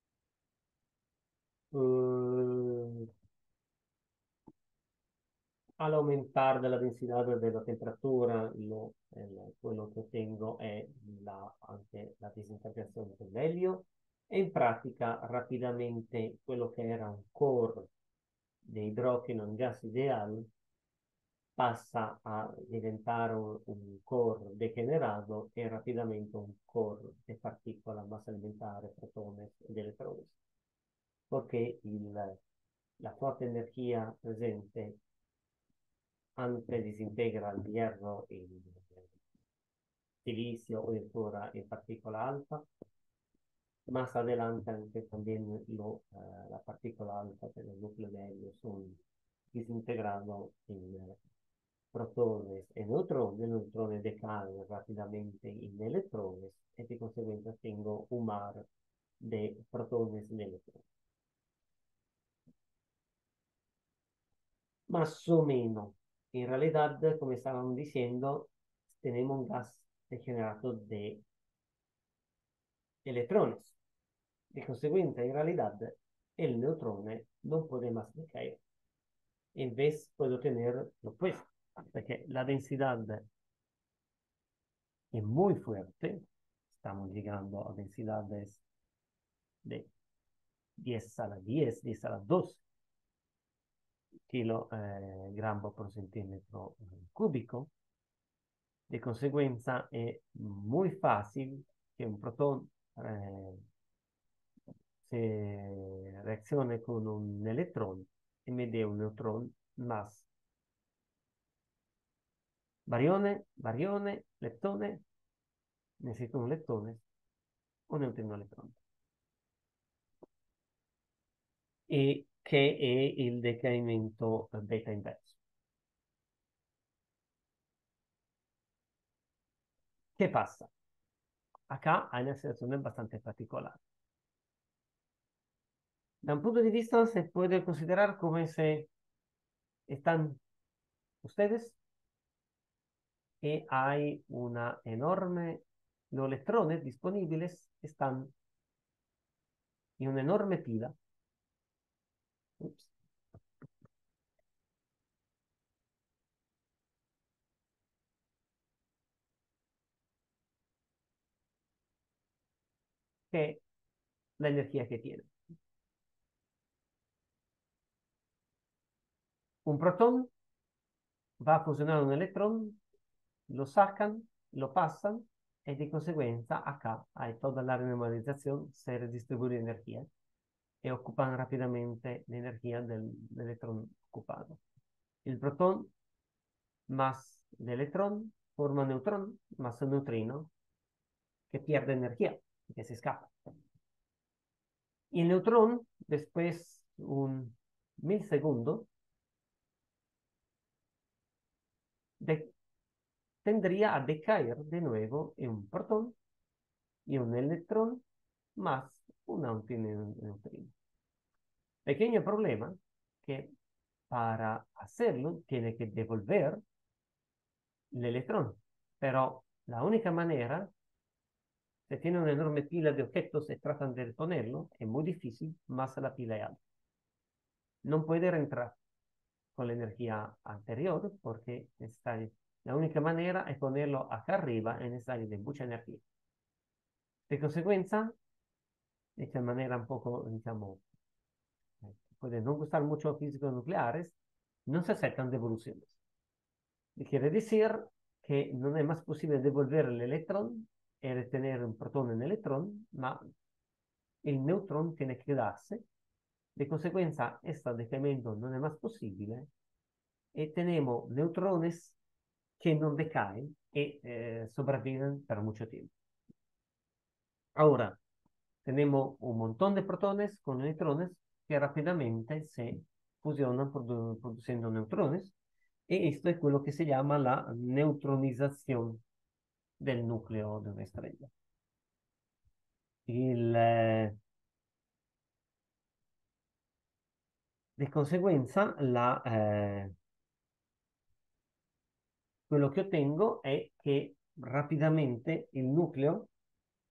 Uh, Al aumentar de la densidad de la temperatura, quello che ottengo è anche la disintegrazione dell'elio e in pratica rapidamente quello che era un core di idrogeno in gas ideale passa a diventare un core degenerato e rapidamente un core di particola massa elementare, protoni ed elettroni, perché la forte energia presente anche disintegra il hierro in silicio o ancora in particola alfa, más adelante anche también la particola alfa del núcleo de helio son desintegrado en protones e neutrones. Los neutrones decaen rápidamente en electrones y de consecuencia tengo un mar de protones y de electrones. Más o menos. En realidad, como estaban diciendo, tenemos un gas degenerado de electrones. De consecuencia, en realidad, el neutrón no puede más decaer. En vez puedo tener lo opuesto, porque la densidad es muy fuerte. Estamos llegando a densidades de 10 a la 10, 10 a la 12 kilogramos por centímetro cúbico. De consecuencia, es muy fácil que un protón se reaccione con un electrón y me dé un neutrón más barione, leptone, necesito un leptone, un neutrino elettrone. E che è il decaimento beta inverso. ¿Qué pasa? Acá hay una situación bastante particular. Da un punto de vista se puede considerar como si están ustedes y hay una enorme, los electrones disponibles están en una enorme pila. Ups, que es la energía que tiene. Un protón va a fusionar un electrón, lo sacan, lo pasan y de consecuencia acá hay toda la renormalización, se redistribuye energía y ocupan rápidamente la energía del electrón ocupado. El protón más el electrón forma un neutrón más un neutrino que pierde energía, que se escapa. Y el neutrón, después un milisegundo, de, tendría a decaer de nuevo en un protón y un electrón más un neutrino. Pequeño problema que para hacerlo tiene que devolver el electrón, pero la única manera, se tiene una enorme pila de objetos y tratan de ponerlo, es muy difícil, más la pila es alta. No puede reentrar con la energía anterior porque la única manera es ponerlo acá arriba en esta área de mucha energía. De consecuencia, de esta manera un poco, digamos, puede no gustar mucho a físicos nucleares, no se aceptan devoluciones. Quiere decir que no es más posible devolver el electrón y retener un protón en el electrón, ma el neutrón tiene que quedarse. De consecuencia, este decaimiento no es más posible y tenemos neutrones que no decaen y sobreviven por mucho tiempo. Ahora, tenemos un montón de protones con neutrones que rápidamente se fusionan produciendo neutrones y esto es lo que se llama la neutronización del núcleo de una estrella. De conseguenza, quello che ottengo è che rapidamente il nucleo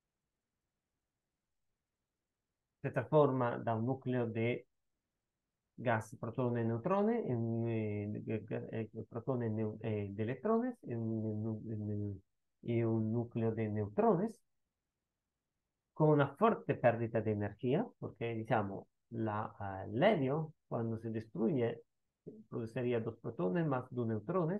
si trasforma da un nucleo di gas protone e neutrone, protone de electrones, y un núcleo de neutrones, con una fuerte pérdida de energía, porque, diciamo, l'elio, cuando se destruye, produciría dos protones más dos neutrones,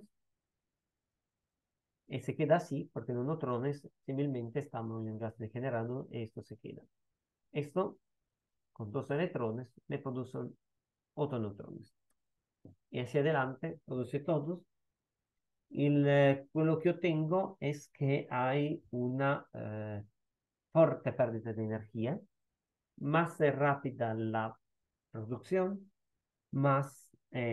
y se queda así, porque los neutrones simplemente están en un gas degenerado, y esto se queda. Esto, con dos electrones, me producen otros neutrones. Y hacia adelante, produce todos. Quello che ottengo è che hai una forte perdita di energia, más rápida la producción, más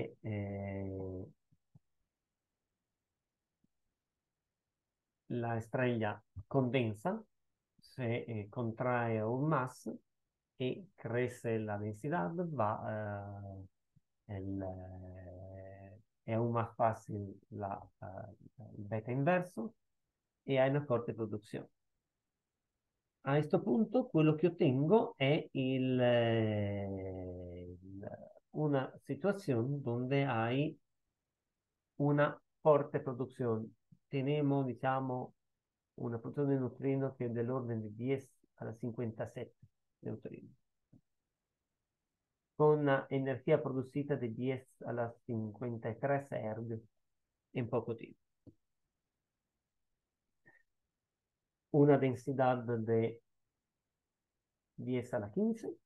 la estrella condensa, se contrae aún más y crece la densidad, è aún más fácil il beta inverso e hai una forte produzione. A questo punto quello che ottengo è una situazione dove hai una forte produzione. Tenemos, diciamo, una produzione di neutrino che è dell'ordine di 10 alla 57 neutrino, con una energia producida di 10 alla 53 erg in poco tempo. Una densidad de 10 alla 15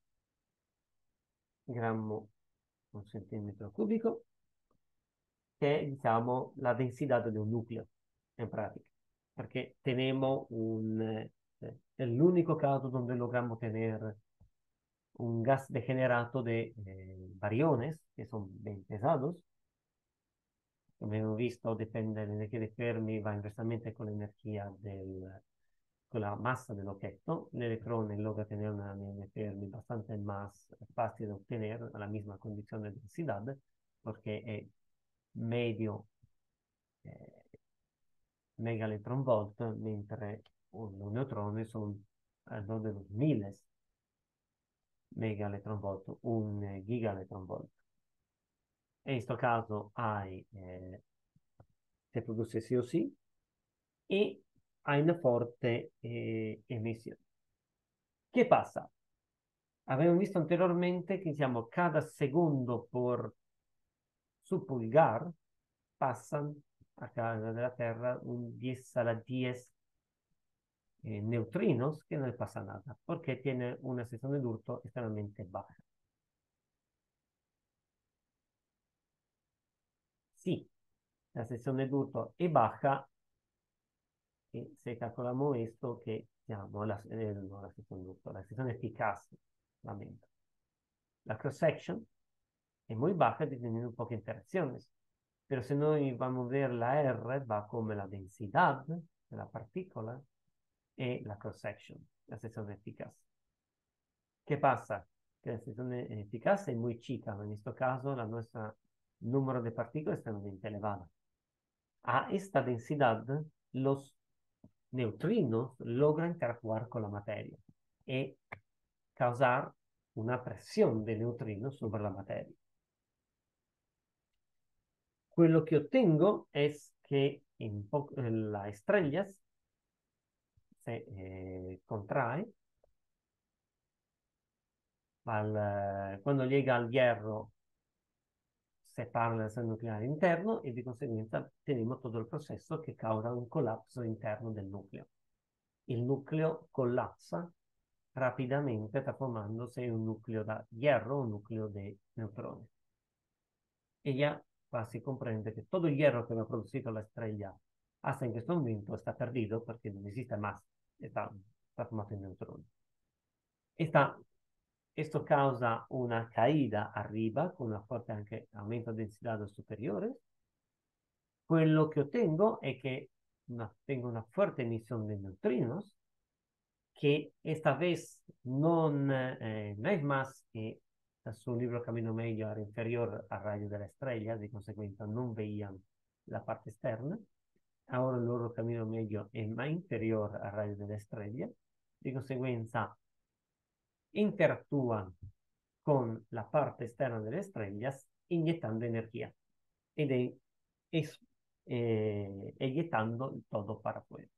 grammo un centimetro cubico, che è, diciamo, la densidad di un nucleo, in pratica. Perché tenemos è l'unico caso dove logramos tener un gas degenerato de bariones, que son bien pesados. Come abbiamo visto, depende dall'energia dei Fermi, va inversamente con l'energia con la massa dell'oggetto. L'elettrone logra tener una energía Fermi bastante más fácil de obtener a la misma condición de densidad, porque es medio megaelectronvolt, mentre los neutrones son alrededor de los miles megaelectronvolt, un gigaelectronvolt. In questo caso si produce sì o sì e hai una forte emissione. Che passa? Abbiamo visto anteriormente che diciamo, cada secondo por su pulgar pasan acá de la Tierra un 10 a la 10 neutrinos, que no le pasa nada, porque tiene una sección de Hurto extremadamente baja. Sí, la sección de Hurto es baja, y se calculamos esto que llamo no la sección de Hurto, la sección eficaz, lamento. La cross-section es muy baja, teniendo pocas interacciones. Pero si noi vamos a ver la R, va come la densidad de la partícula e la cross-section, la sección eficaz. ¿Qué pasa? Que la sección eficaz es muy chica, en este caso la nuestra número de partículas es extremadamente elevada. A esta densidad, los neutrinos logran interactuar con la materia e causar una presión de neutrinos sobre la materia. Quello che ottengo è che la estrella se contrae quando llega al hierro separa la sezione nucleare interno e di conseguenza teniamo tutto il processo che causa un collapso interno del nucleo. Il nucleo collapsa rapidamente trasformandosi in un nucleo da hierro, un nucleo di neutroni. E ya si comprende que todo el hierro que me ha producido la estrella hasta en este momento está perdido porque no existe más, está transformado en neutrones. Esto causa una caída arriba con una fuerte anche aumento de densidad superiores. Quello che ottengo è che tengo una fuerte emisión de neutrinos que esta vez no es más que su libro Camino Medio era inferior al rayo de la estrella, de consecuencia no veían la parte externa. Ahora el loro camino medio es más inferior al rayo de la estrella, de consecuencia interactúan con la parte esterna delle estrellas iniettando energía es, eyectando todo para afuera.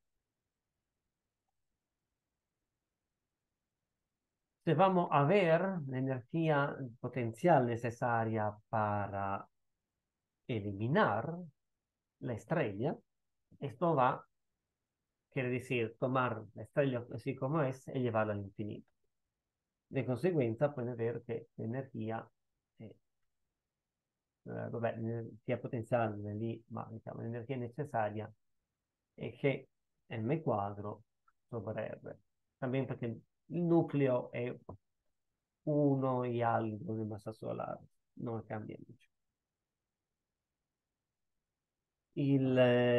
Si vamos a ver la energía potencial necesaria para eliminar la estrella, esto va, quiere decir, tomar la estrella así como es y llevarla al infinito. De conseguenza pueden ver che l'energia, vabbè, l'energia potenziale è lì, ma diciamo, l'energia necessaria è che m quadro sopra R. También perché il nucleo è uno y algo di massa solare, non cambia mucho. Il,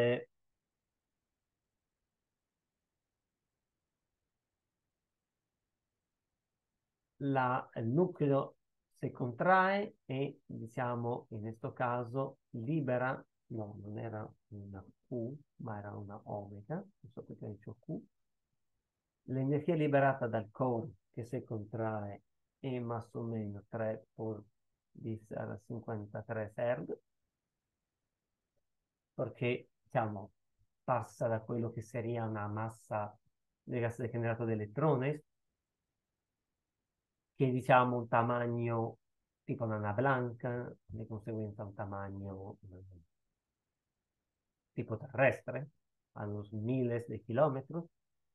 il nucleo si contrae e, diciamo, in questo caso libera, no, non era una Q, ma era una omega, non so perché ho detto Q, l'energia liberata dal core che si contrae è más o meno 3 por 10 alla 53 erg, perché, diciamo, passa da quello che sería una massa del gas degenerato di elettroni, che diciamo un tamaño tipo nana blanca, di conseguenza un tamaño tipo terrestre, a los miles de kilómetros.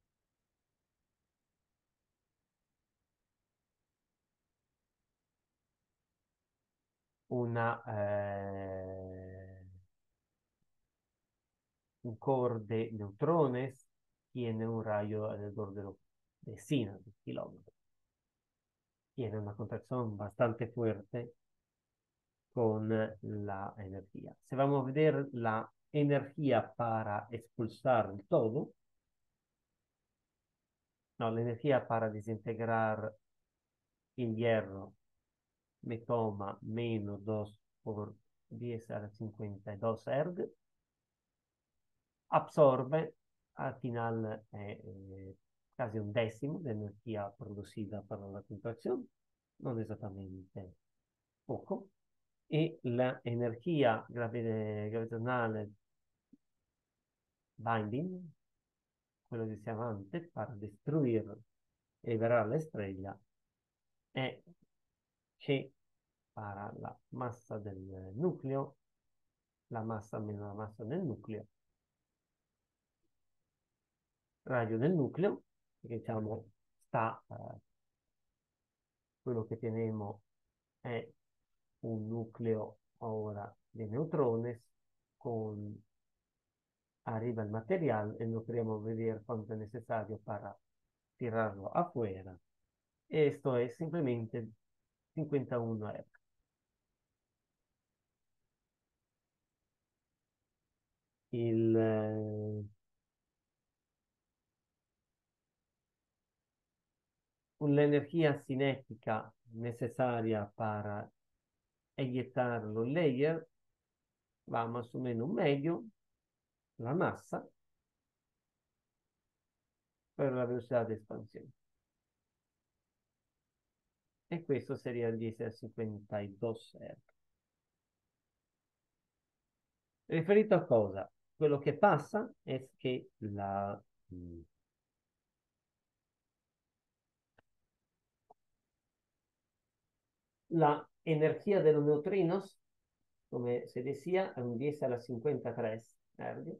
Una, un core de neutrones tiene un rayo alrededor de decenas de kilómetros. Tiene una contracción bastante fuerte con la energía. Si vamos a ver la energía para expulsar todo, no, la energía para desintegrar el hierro me toma menos 2 por 10 a la 52 erg, absorbe al final casi un decimo de energía producida para la contracción, non esattamente poco, e la energia gravitazionale binding, quello che diciamo antes, para destruir e liberar la estrella, è che para la massa del nucleo, la massa meno la massa del nucleo, radio del nucleo, che diciamo sta, quello che teniamo è un nucleo ora di neutrones con arriba el material y no queremos ver cuánto es necesario para tirarlo afuera. Esto es simplemente 51 erg. L'energia cinética necesaria para eyectar los layers va más o menos medio la massa per la velocità di espansione. E questo sería el 10 a 52 erg. Riferito a cosa? Quello che passa è che la energía de los neutrinos, como se decía, è un 10 alla 53 erg,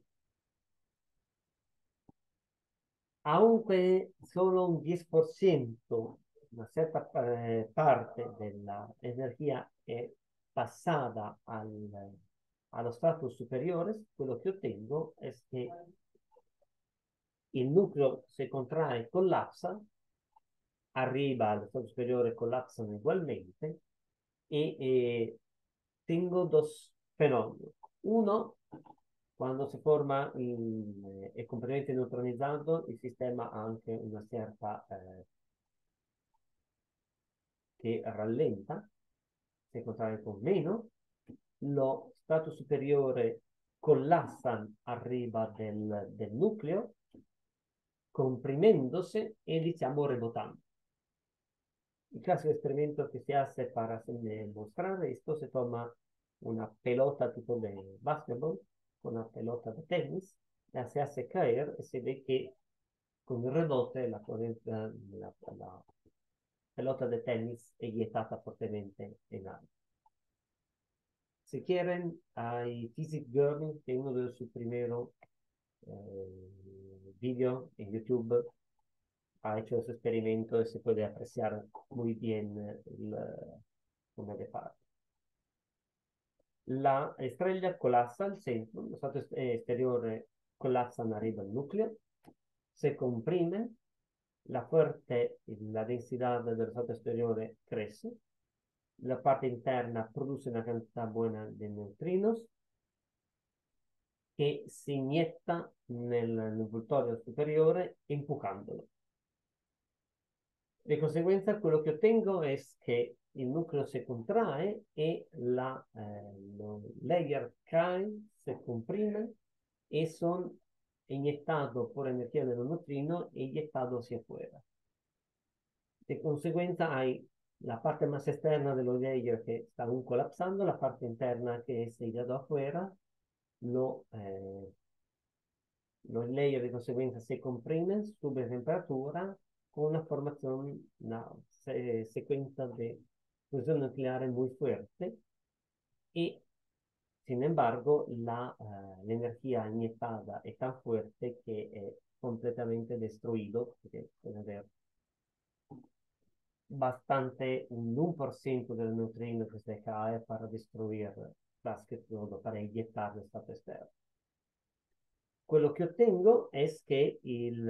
aunque solo un 10%, una certa parte dell'energia è passata allo strato superiore, quello che ottengo è che il nucleo si contrae e collapsa, arriba al strato superiore, collapsano ugualmente tengo dos fenómenos. Uno, quando si forma è completamente neutronizzato, il sistema ha anche una certa che rallenta, se contrae con meno, lo strato superiore collassa arriba del nucleo, comprimendosi e diciamo rebotando. El clásico experimento que se hace para mostrar esto, se toma una pelota tipo de básquetbol, una pelota de tenis, la se hace caer y se ve que con el rebote la pelota de tenis è inyectada fuertemente en alto. Si quieren, hay Physics Girl, que uno de sus primeros videos en YouTube ha hecho ese experimento y se puede apreciar muy bien cómo le pasa. La estrella colapsa al centro, lo stato exteriore colapsan arriba al núcleo, se comprime, la densidad del stato exteriore crece, la parte interna produce una cantidad buena de neutrinos che si inietta nell'envoltorio superiore empujandolo. De conseguenza, quello che ottengo è che il nucleo si contrae e lo layer cae, se comprime e son inyectado por energía de los neutrinos e inyectado hacia afuera. De conseguenza hay la parte más externa de los layers que está aún colapsando, la parte interna que se ha ido afuera, los layers de consecuencia se comprimen, sube de temperatura con una formación, una secuencia de fusión nuclear muy fuerte y, sin embargo, la energía inyectada es tan fuerte que es completamente destruido, porque puede haber bastante, un 1% del neutrino que se cae para destruir Basket-Todo, para inyectarlo in stato esterno. Quello che ottengo è che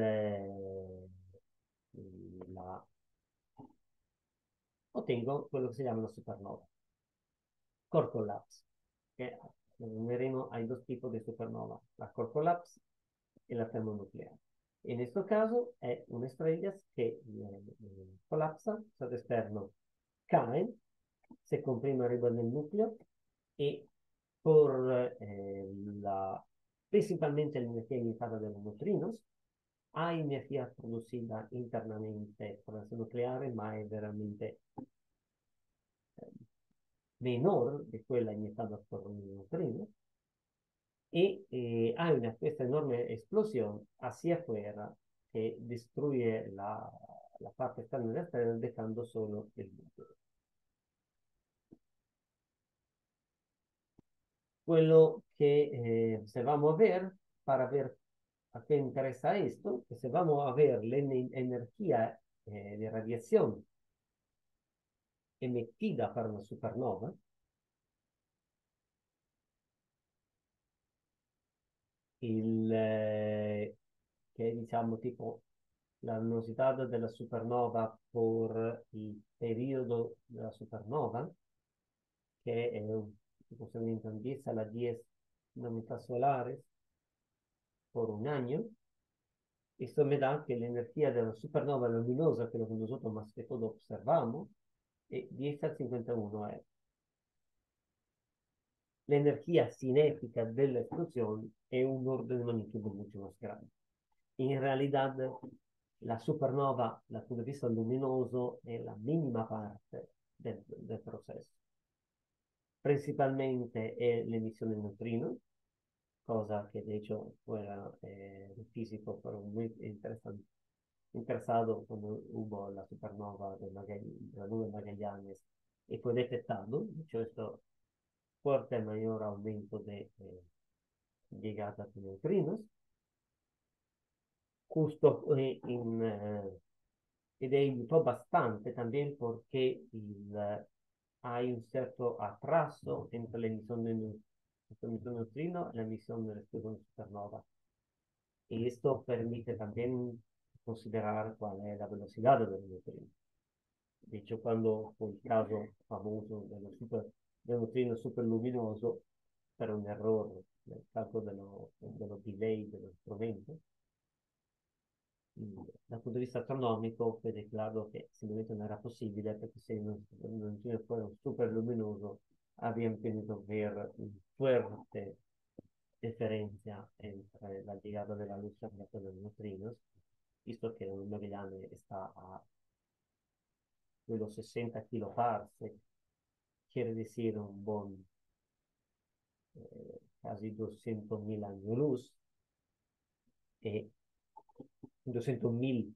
ottengo quello che si chiama una supernova, core collapse, che verremo ai due tipi di supernova, la core collapse e la termonucleare. En questo caso è un'estrella che colapsa, stato esterno cae, se comprime arriba nel nucleo e por principalmente l'energia iniziata dei neutrinos, hay energía producida internamente por la nucleare, ma è veramente menor de quella inyectada por un neutrino. Y hay questa enorme explosión hacia afuera che destruye la parte esterna della stella, dejando solo il nucleo. Quello que se vamos a ver, para ver a qué interesa esto, que se vamos a ver la energía de radiación emitida per una supernova, che è diciamo tipo la luminosità della supernova per il periodo della supernova, che è possibilmente un 10 alla 10 nanometà solare por un año. Esto me da que la energía de la supernova luminosa que nosotros más que todo observamos es 10 al 51 es. La energía cinética de la explosión es un orden de magnitud mucho más grande. En realidad, la supernova, dal punto di vista luminoso, è la minima parte del processo. Principalmente è l'emissione di neutrino, cosa que de hecho fuera el físico fueron muy interesado cuando hubo la supernova de la nube Magallanes y fue detectado. De hecho, esto fuerte mayor aumento de llegada de neutrinos. Justo ed evitó bastante también porque hay un cierto atraso entre la emisión de neutrino y la emisión de la explosión supernova. Y esto permite también considerar cuál es la velocidad de los neutrinos. De hecho, cuando fue el caso famoso de los neutrinos superluminosos, per un errore nel calcolo dello delay dello strumento, dal punto di vista astronomico vede claro che simplemente non era possibile perché se non neutrino fuera super luminoso habían tenido que ver una fuerte diferencia entre la llegada de la luz y la de los neutrinos, visto que un Magallanes está a quello 60 kiloparsec, quiere decir un buon quasi 200.000 anni luz, e 200.000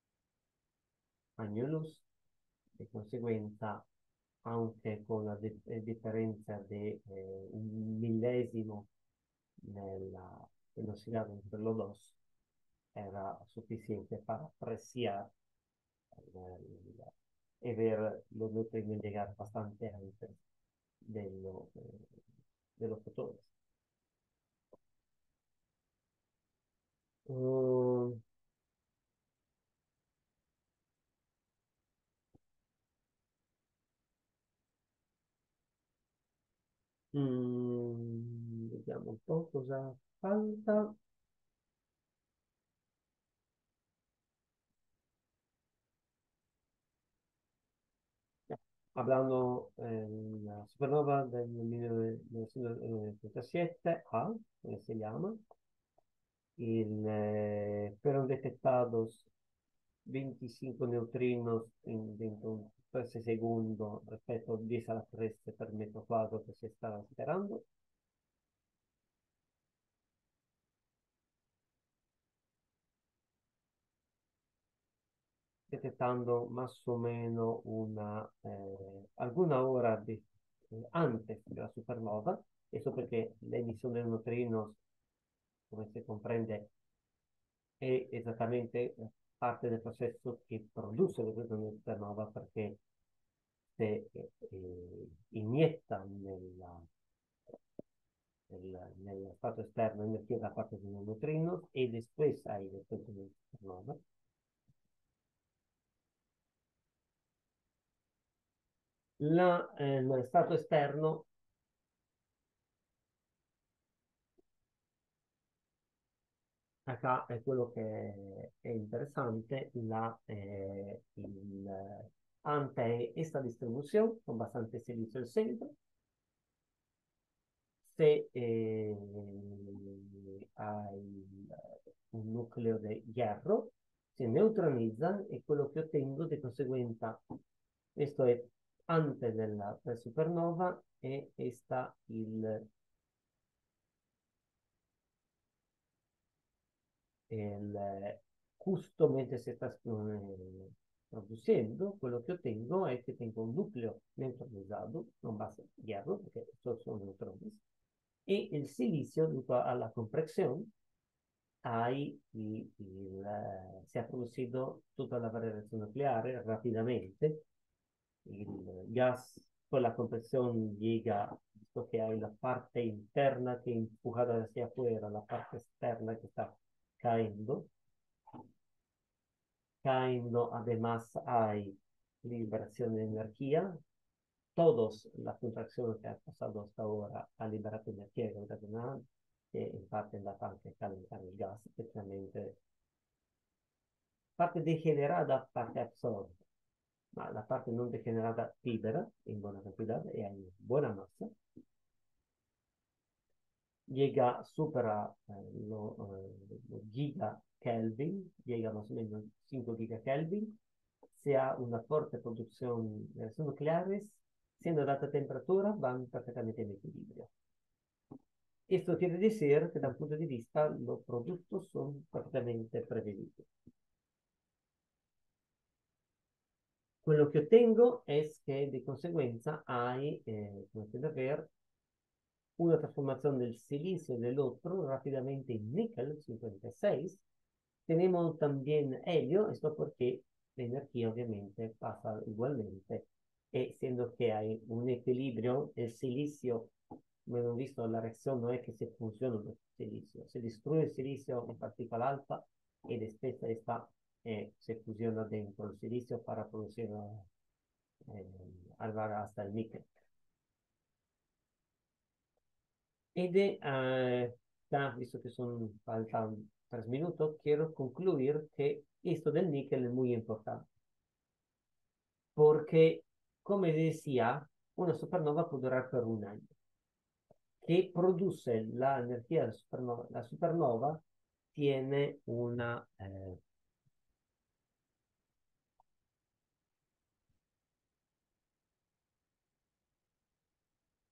anni luz, di conseguenza anche con la differenza di un millesimo nella velocidad entre los dos, era sufficiente para apreciar e ver los neutrinos llegar bastante antes de los fotones. Mm, vediamo un po' cosa falta. Hablando la supernova del 1937 A, come si chiama, fueron detectados 25 neutrinos dentro un 13 segundos respecto a 10 a la 13 per metro quadro que se estaba esperando. Detectando más o menos alguna hora antes de la supernova. Eso porque la emisión de neutrinos, como se comprende, è esattamente parte del processo che produce la supernova, perché se inietta nello stato esterno energia da parte di un neutrino e después hay después de una supernova. Lo stato esterno, acá è quello che è interessante, ante esta distribución, con bastante silicio al centro, se hay un nucleo de hierro, se neutralizzan e quello che ottengo di conseguenza, questo è antes della supernova, e sta justo mentre si sta produciendo, quello che ottengo è che tengo un nucleo neutralizzato, non basta hierro, perché sono neutroni, e il silicio, debido a la compresión, se ha producido tutta la variazione nucleare rapidamente. Il gas con la compresión llega, visto que hay la parte interna que empujada hacia afuera, la parte externa que está cayendo. Cayendo, además hay liberación de energía. Todos las contracciones que han pasado hasta ahora han liberado energía gravitacional, que en parte la parte calentar el gas, especialmente parte degenerada, parte absorta, ma la parte non degenerata libera in buona cantità e in buona massa, supera lo giga Kelvin, llega más o menos 5 giga Kelvin, se ha una fuerte producción de reacciones nucleares, siendo data temperatura, van perfectamente en equilibrio. Esto quiere decir que, desde el punto de vista, los productos son perfectamente prevedibles. Quello che ottengo è che di conseguenza hai, come potete ver, una transformación del silicio del otro rápidamente en níquel 56. Tenemos también helio, esto porque la energía obviamente pasa igualmente, y siendo que hay un equilibrio, el silicio, como hemos visto, la reacción no es que se fusiona el silicio, se destruye el silicio en partícula alfa y después se fusiona dentro el silicio para producir, arribar hasta el níquel. Ed visto que faltan 3 minutos, quiero concluir que esto del níquel es muy importante. Porque, como decía, una supernova puede durar por un año. Que produce la energía de la supernova. La supernova tiene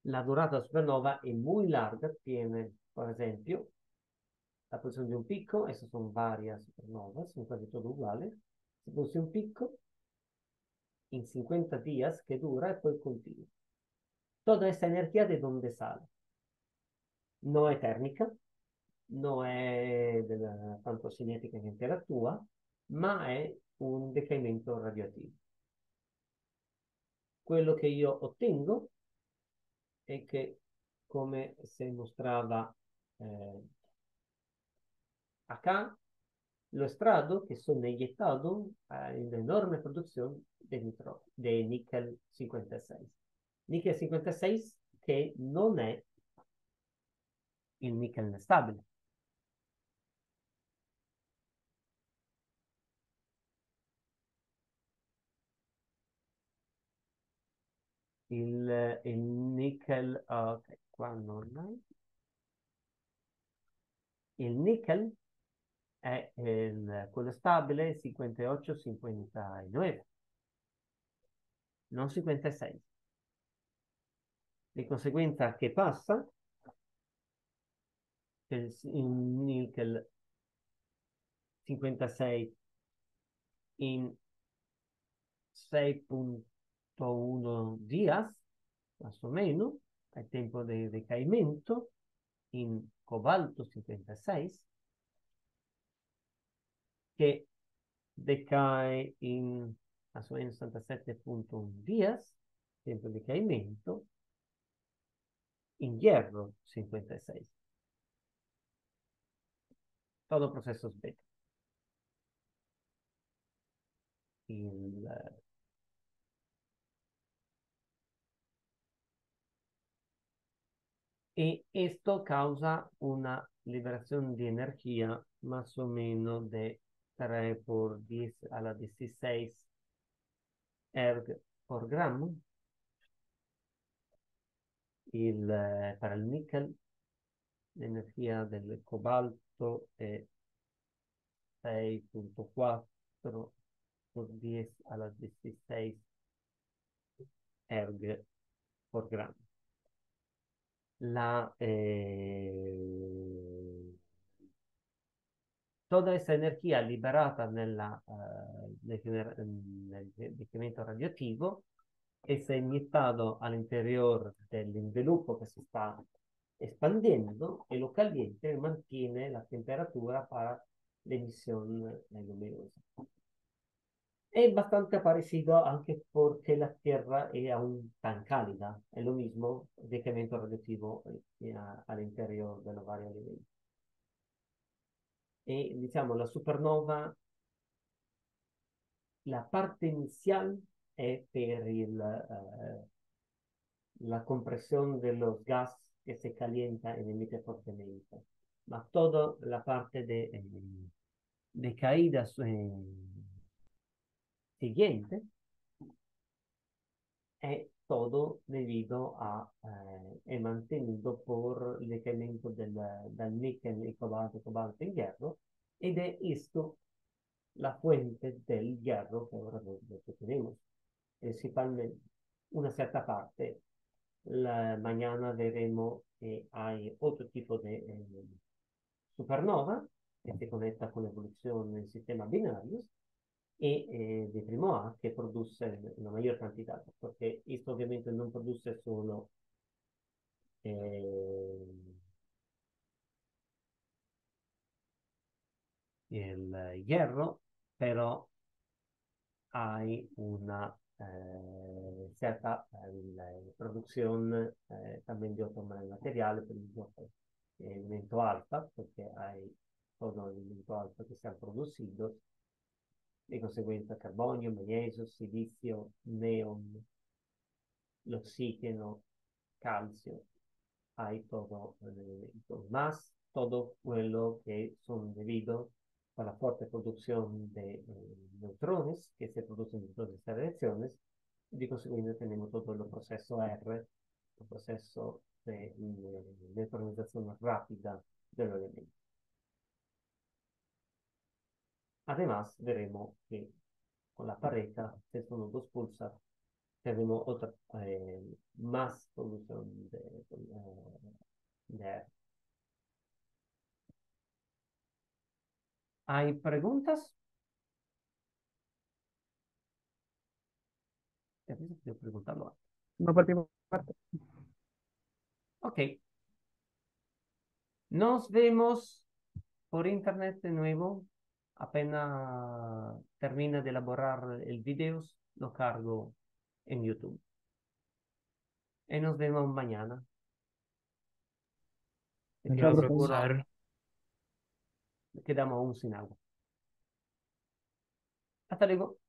La durata supernova è muy larga, tiene, por ejemplo, la posición de un pico, esas son varias supernovas, son casi todas iguales. Se produce un pico en 50 días que dura y después continúa. Toda esa energía de dónde sale. No es térmica, no è della fantocinetica che interattua, ma è un decaimento radioattivo. Quello che io ottengo è che, come si mostrava acá, lo estrado que son inyectado en la enorme producción de níquel 56. Níquel 56 che non è il níquel stabile. Il nickel, ok, qua non è. Il nickel è quello stabile 58-59, non 56. Di conseguenza che passa il nickel 56 in 6.1 días, más o menos, al tiempo de decaimiento, en cobalto 56, que decae en más o menos 67.1 días, tiempo de decaimiento, en hierro 56. Todo procesos beta. Il, y esto causa una liberación de energía más o menos de 3 por 10 a la 16 erg por gramo. Para il nickel l'energia del cobalto è 6.4 por 10 alla 16 erg por gramo. Toda esa energia liberata nel decremento radioattivo es inyectado al interior del envelope que se está expandiendo y lo caliente y mantiene la temperatura para la emisión luminosa. Es bastante parecido anche porque la Tierra es aún tan cálida. Es lo mismo decremento radioattivo al interior de los varios livelli. E diciamo la supernova, la parte inicial è per la compresión de los gas que se calienta y emite fuertemente. Ma toda la parte de caída siguiente è todo debido a, è mantenido por il decremento dal nickel e cobalto in hierro, ed è esto la fuente del hierro que ahora lo tenemos. Principalmente una certa parte. Mañana veremos que hay otro tipo de supernova que se conecta con la evolución del sistema binario y de primo A que produce una mayor cantidad, porque esto obviamente no produce solo el hierro, pero hay una cierta producción también de otros materiales, por ejemplo, el elemento alfa, porque hay todo el elemento alfa que se han producido, de consecuencia carbonio, magnesio, silicio, neón, el oxígeno, calcio, hay todo, más todo lo que son debido a la fuerte producción de neutrones que se producen en todas estas reacciones. Y de consecuencia tenemos todo el proceso R, el proceso de neutronización rápida del elemento. Además, veremos que con la pareja, se son dos pulsas tenemos otra, más polución de aire. ¿Hay preguntas? Te aviso que estoy preguntando. No por mi parte. Ok, nos vemos por internet de nuevo. Apenas termina de elaborar el video, lo cargo en YouTube. Y nos vemos mañana. Que Chao, de profe. seguro quedamos aún sin agua. Hasta luego.